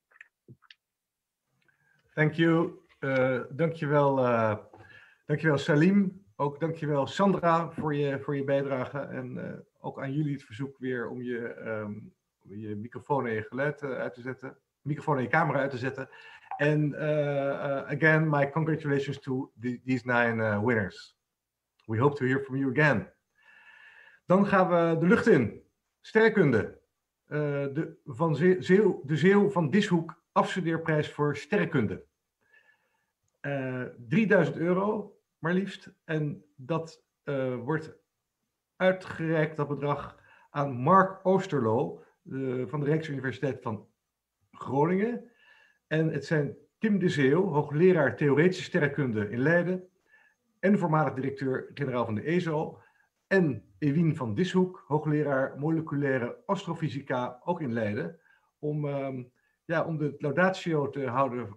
Thank you. Dankjewel Salim. Ook dankjewel Sandra voor je bijdrage. En ook aan jullie het verzoek weer om je microfoon en je geluid uit te zetten. Microfoon en je camera uit te zetten. En again, my congratulations to these 9 winners. We hope to hear from you again. Dan gaan we de lucht in. Sterrenkunde. De Zeeuw van Dishoek afstudeerprijs voor sterrenkunde. €3000 maar liefst. En dat wordt uitgereikt, dat bedrag, aan Mark Oosterlo van de Rijksuniversiteit van Groningen. En het zijn Tim de Zeeuw, hoogleraar theoretische sterrenkunde in Leiden en voormalig directeur-generaal van de ESO. En Ewien van Dishoek, hoogleraar moleculaire astrofysica, ook in Leiden. Om de laudatio te houden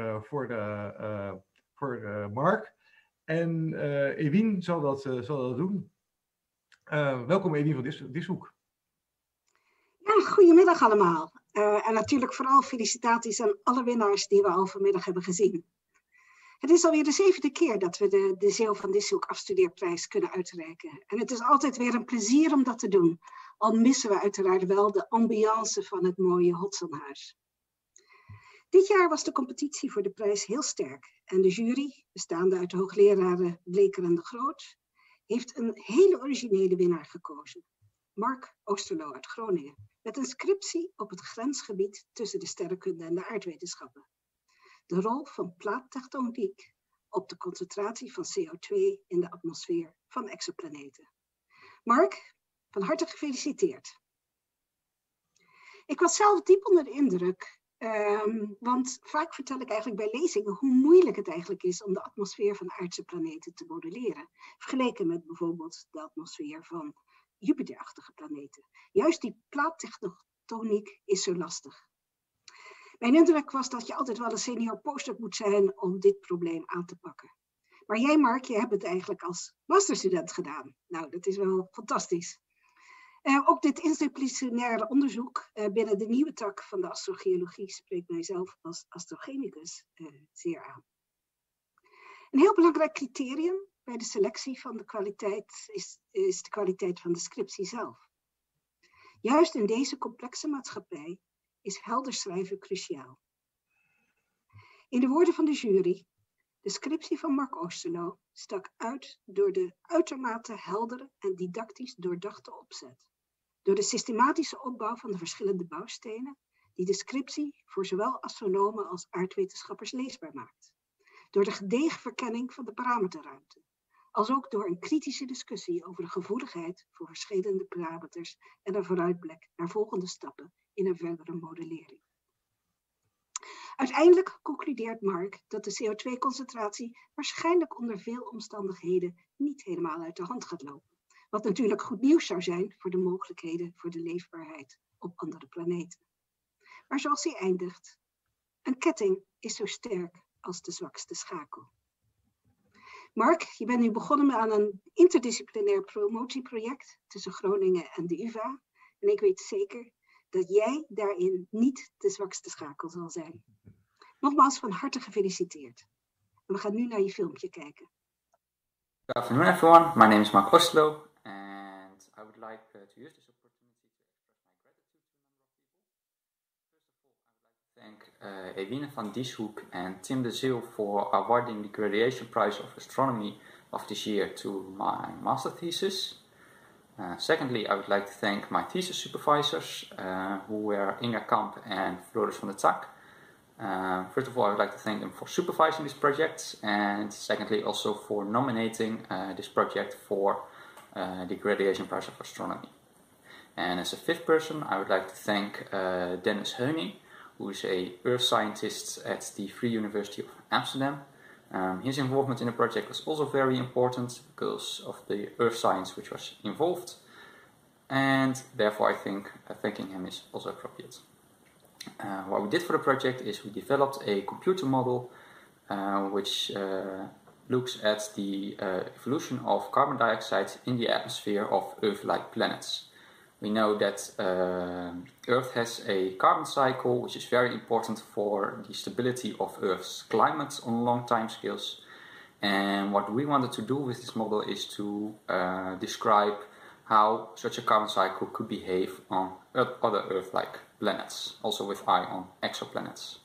voor Mark. En Ewien zal dat doen. Welkom Ewien van Dishoek. Ja, goedemiddag allemaal. En natuurlijk vooral felicitaties aan alle winnaars die we al vanmiddag hebben gezien. Het is alweer de 7e keer dat we de Zeeuw van Dishoek afstudeerprijs kunnen uitreiken. En het is altijd weer een plezier om dat te doen. Al missen we uiteraard wel de ambiance van het mooie Hodsonhuis. Dit jaar was de competitie voor de prijs heel sterk. En de jury, bestaande uit de hoogleraren Bleker en de Groot, heeft een hele originele winnaar gekozen. Mark Oosterlo uit Groningen. Met een scriptie op het grensgebied tussen de sterrenkunde en de aardwetenschappen. De rol van plaattectoniek op de concentratie van CO2 in de atmosfeer van exoplaneten. Mark, van harte gefeliciteerd. Ik was zelf diep onder de indruk, want vaak vertel ik eigenlijk bij lezingen hoe moeilijk het eigenlijk is om de atmosfeer van aardse planeten te modelleren. Vergeleken met bijvoorbeeld de atmosfeer van Jupiterachtige planeten. Juist die plaattectoniek is zo lastig. Mijn indruk was dat je altijd wel een senior postdoc moet zijn om dit probleem aan te pakken. Maar jij, Mark, je hebt het eigenlijk als masterstudent gedaan. Nou, dat is wel fantastisch. Ook dit interdisciplinaire onderzoek binnen de nieuwe tak van de astrogeologie spreekt mijzelf als astrochemicus zeer aan. Een heel belangrijk criterium bij de selectie van de kwaliteit is de kwaliteit van de scriptie zelf. Juist in deze complexe maatschappij is helder schrijven cruciaal. In de woorden van de jury, de scriptie van Mark Oosterlo stak uit door de uitermate heldere en didactisch doordachte opzet. Door de systematische opbouw van de verschillende bouwstenen, die de scriptie voor zowel astronomen als aardwetenschappers leesbaar maakt. Door de gedegen verkenning van de parameterruimte. Als ook door een kritische discussie over de gevoeligheid voor verschillende parameters en een vooruitblik naar volgende stappen in een verdere modellering. Uiteindelijk concludeert Mark dat de CO2-concentratie waarschijnlijk onder veel omstandigheden niet helemaal uit de hand gaat lopen. Wat natuurlijk goed nieuws zou zijn voor de mogelijkheden voor de leefbaarheid op andere planeten. Maar zoals hij eindigt, een ketting is zo sterk als de zwakste schakel. Mark, je bent nu begonnen aan een interdisciplinair promotieproject tussen Groningen en de UvA. En ik weet zeker dat jij daarin niet de zwakste schakel zal zijn. Nogmaals van harte gefeliciteerd. En we gaan nu naar je filmpje kijken. Good afternoon everyone, my name is Mark Oosterlo and I would like to use this opportunity to express my gratitude to a number of people. First of all, I would like to thank Ewien van Dishoek and Tim de Zeeuw for awarding the Graduation Prize of Astronomy of this year to my master thesis. Secondly, I would like to thank my thesis supervisors, who were Inga Kamp and Floris van der Tak. First of all, I would like to thank them for supervising this project, and secondly also for nominating this project for the Graduation Prize of Astronomy. And as a fifth person, I would like to thank Dennis Heuning, who is a earth scientist at the Free University of Amsterdam. His involvement in the project was also very important because of the earth science which was involved, and therefore I think thanking him is also appropriate. What we did for the project is we developed a computer model which looks at the evolution of carbon dioxide in the atmosphere of Earth-like planets. We know that Earth has a carbon cycle which is very important for the stability of Earth's climate on long time scales. And what we wanted to do with this model is to describe how such a carbon cycle could behave on other Earth-like planets, also with eye on exoplanets.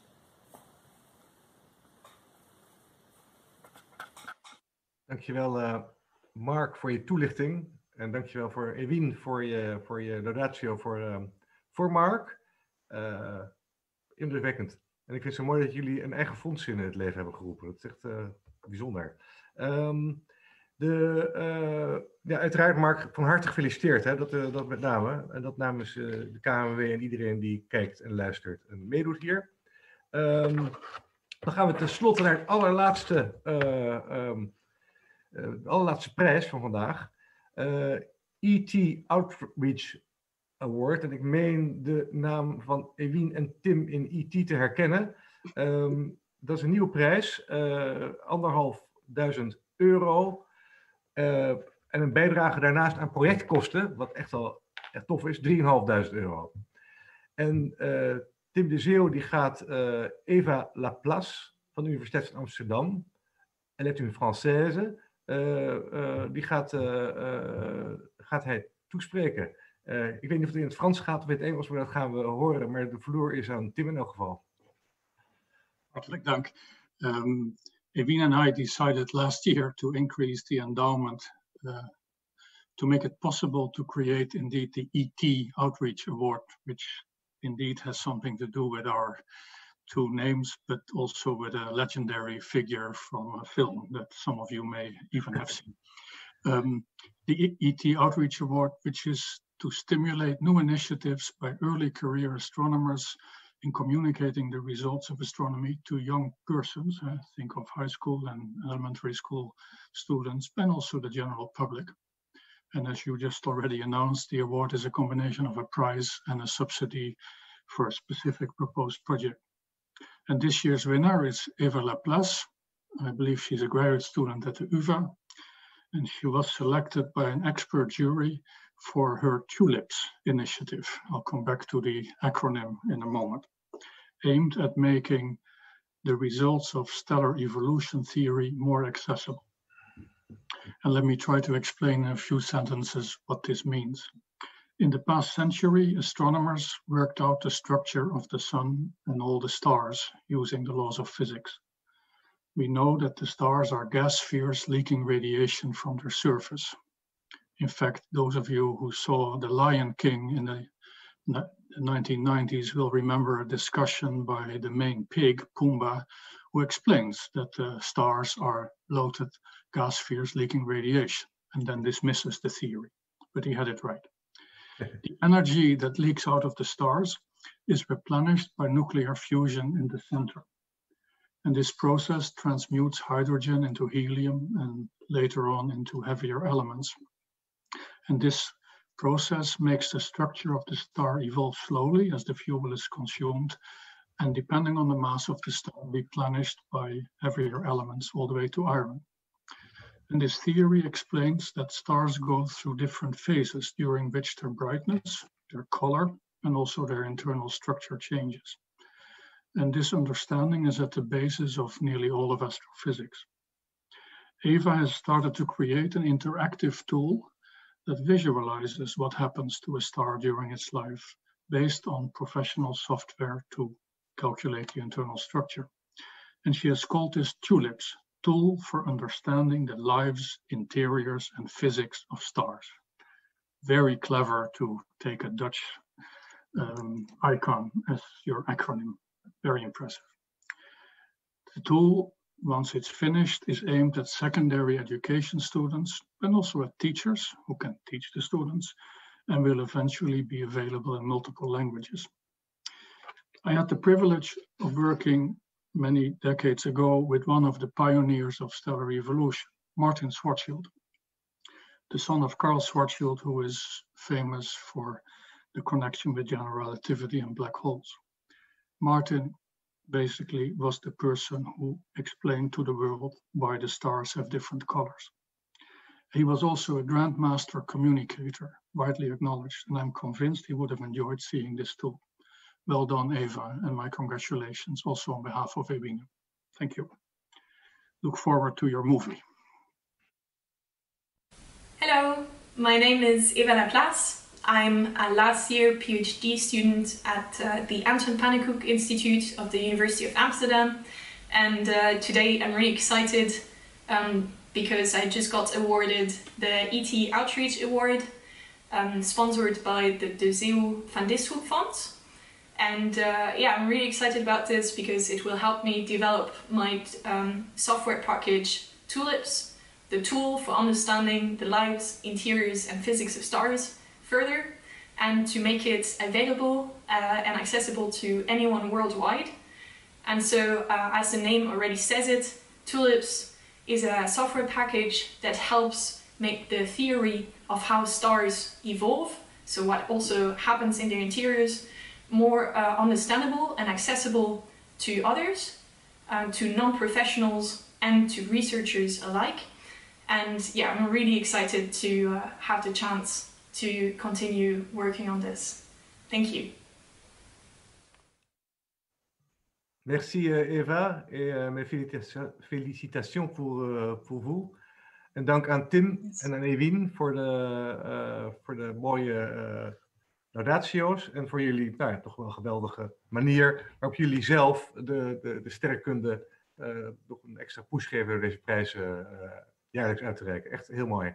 Dankjewel Mark voor je toelichting en dankjewel voor Ewien voor je laudatio voor Mark. Indrukwekkend. En ik vind het zo mooi dat jullie een eigen fonds in het leven hebben geroepen. Dat is echt bijzonder. Uiteraard, Mark, van harte gefeliciteerd. Hè? Dat met name. En dat namens de KNWB en iedereen die kijkt en luistert en meedoet hier. Dan gaan we tenslotte naar het allerlaatste prijs van vandaag. ET Outreach Award. En ik meen de naam van Ewien en Tim in ET te herkennen. Dat is een nieuwe prijs. €1.500. En een bijdrage daarnaast aan projectkosten, wat echt tof is, €3.500. En Tim de Zeeuw die gaat Eva Laplace van de Universiteit van Amsterdam, elle est une Française, die gaat hij toespreken. Ik weet niet of het in het Frans gaat of in het Engels, maar dat gaan we horen. Maar de vloer is aan Tim in elk geval. Hartelijk dank. Ewien and I decided last year to increase the endowment to make it possible to create indeed the ET Outreach Award, which indeed has something to do with our two names, but also with a legendary figure from a film that some of you may even have seen. The ET Outreach Award, which is to stimulate new initiatives by early career astronomers in communicating the results of astronomy to young persons. Think of high school and elementary school students, and also the general public. And as you just already announced, the award is a combination of a prize and a subsidy for a specific proposed project. And this year's winner is Eva Laplace. I believe she's a graduate student at the UvA, and she was selected by an expert jury for her TULIPS initiative. I'll come back to the acronym in a moment, aimed at making the results of stellar evolution theory more accessible. And let me try to explain in a few sentences what this means. In the past century, astronomers worked out the structure of the sun and all the stars using the laws of physics. We know that the stars are gas spheres leaking radiation from their surface. In fact, those of you who saw The Lion King in the 1990s will remember a discussion by the main pig, Pumbaa, who explains that the stars are bloated gas spheres leaking radiation, and then dismisses the theory, but he had it right. The energy that leaks out of the stars is replenished by nuclear fusion in the center. And this process transmutes hydrogen into helium and later on into heavier elements. And this process makes the structure of the star evolve slowly as the fuel is consumed, and depending on the mass of the star, replenished by heavier elements all the way to iron. And this theory explains that stars go through different phases during which their brightness, their color, and also their internal structure changes. And this understanding is at the basis of nearly all of astrophysics. Eva has started to create an interactive tool that visualizes what happens to a star during its life based on professional software to calculate the internal structure. And she has called this TULIPS, Tool for Understanding the Lives, Interiors and Physics of Stars. Very clever to take a Dutch icon as your acronym. Very impressive. The tool, once it's finished, is aimed at secondary education students and also at teachers who can teach the students, and will eventually be available in multiple languages. I had the privilege of working many decades ago with one of the pioneers of stellar evolution, Martin Schwarzschild, the son of Carl Schwarzschild, who is famous for the connection with general relativity and black holes. Martin basically was the person who explained to the world why the stars have different colors. He was also a grandmaster communicator, widely acknowledged, and I'm convinced he would have enjoyed seeing this tool. Well done, Eva, and my congratulations also on behalf of Ewien. Thank you. Look forward to your movie. Hello, my name is Eva Laplace. I'm a last year PhD student at the Anton Pannekoek Institute of the University of Amsterdam. And today I'm really excited because I just got awarded the ET Outreach Award, sponsored by the De Zeeuw van Dishoek Fonds. And yeah, I'm really excited about this because it will help me develop my software package TULIPS, the tool for understanding the lives, interiors and physics of stars further, and to make it available and accessible to anyone worldwide. And so, as the name already says it, Tulips is a software package that helps make the theory of how stars evolve, so what also happens in their interiors, more understandable and accessible to others, to non-professionals and to researchers alike. And yeah, I'm really excited to have the chance to continue working on this. Thank you. Merci Eva et mes félicitations pour vous. En dank aan Tim en aan Ewien voor de mooie laudatio's en voor jullie toch wel geweldige manier waarop jullie zelf de sterrenkunde nog een extra push geven door deze prijs jaarlijks uit te reiken. Echt heel mooi.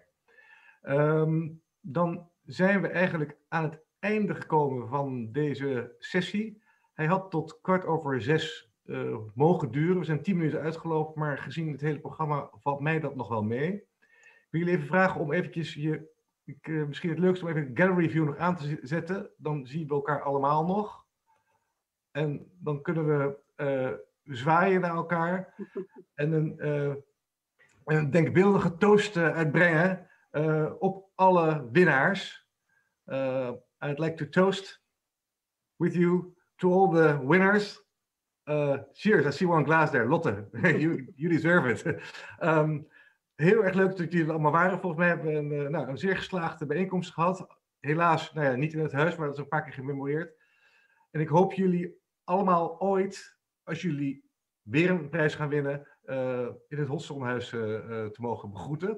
Dan zijn we eigenlijk aan het einde gekomen van deze sessie. Hij had tot 5:15 mogen duren. We zijn 10 minuten uitgelopen, maar gezien het hele programma valt mij dat nog wel mee. Ik wil jullie even vragen om eventjes misschien het leukste om even de gallery view nog aan te zetten. Dan zien we elkaar allemaal nog. En dan kunnen we zwaaien naar elkaar. En een denkbeeldige toast uitbrengen op alle winnaars. I'd like to toast with you to all the winners. Cheers, I see one glass there. Lotte, you deserve it. Heel erg leuk dat jullie er allemaal waren. Volgens mij hebben we een zeer geslaagde bijeenkomst gehad. Helaas, niet in het huis, maar dat is een paar keer gememoreerd. En ik hoop jullie allemaal ooit, als jullie weer een prijs gaan winnen, in het Hodgsonhuis te mogen begroeten.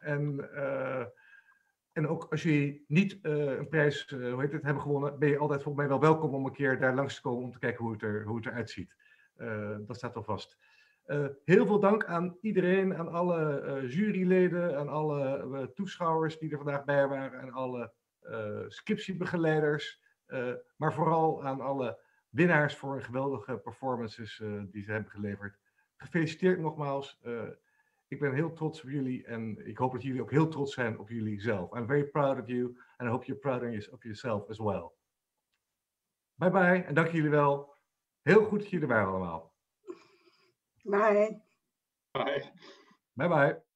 En ook als jullie niet een prijs hebben gewonnen, ben je altijd volgens mij wel welkom om een keer daar langs te komen om te kijken hoe het eruit ziet. Dat staat al vast. Heel veel dank aan iedereen, aan alle juryleden, aan alle toeschouwers die er vandaag bij waren, aan alle scriptiebegeleiders, maar vooral aan alle winnaars voor een geweldige performances die ze hebben geleverd. Gefeliciteerd nogmaals. Ik ben heel trots op jullie en ik hoop dat jullie ook heel trots zijn op jullie zelf. I'm very proud of you and I hope you're proud of yourself as well. Bye bye en dank jullie wel. Heel goed dat jullie er waren allemaal. Bye. Bye. Bye bye.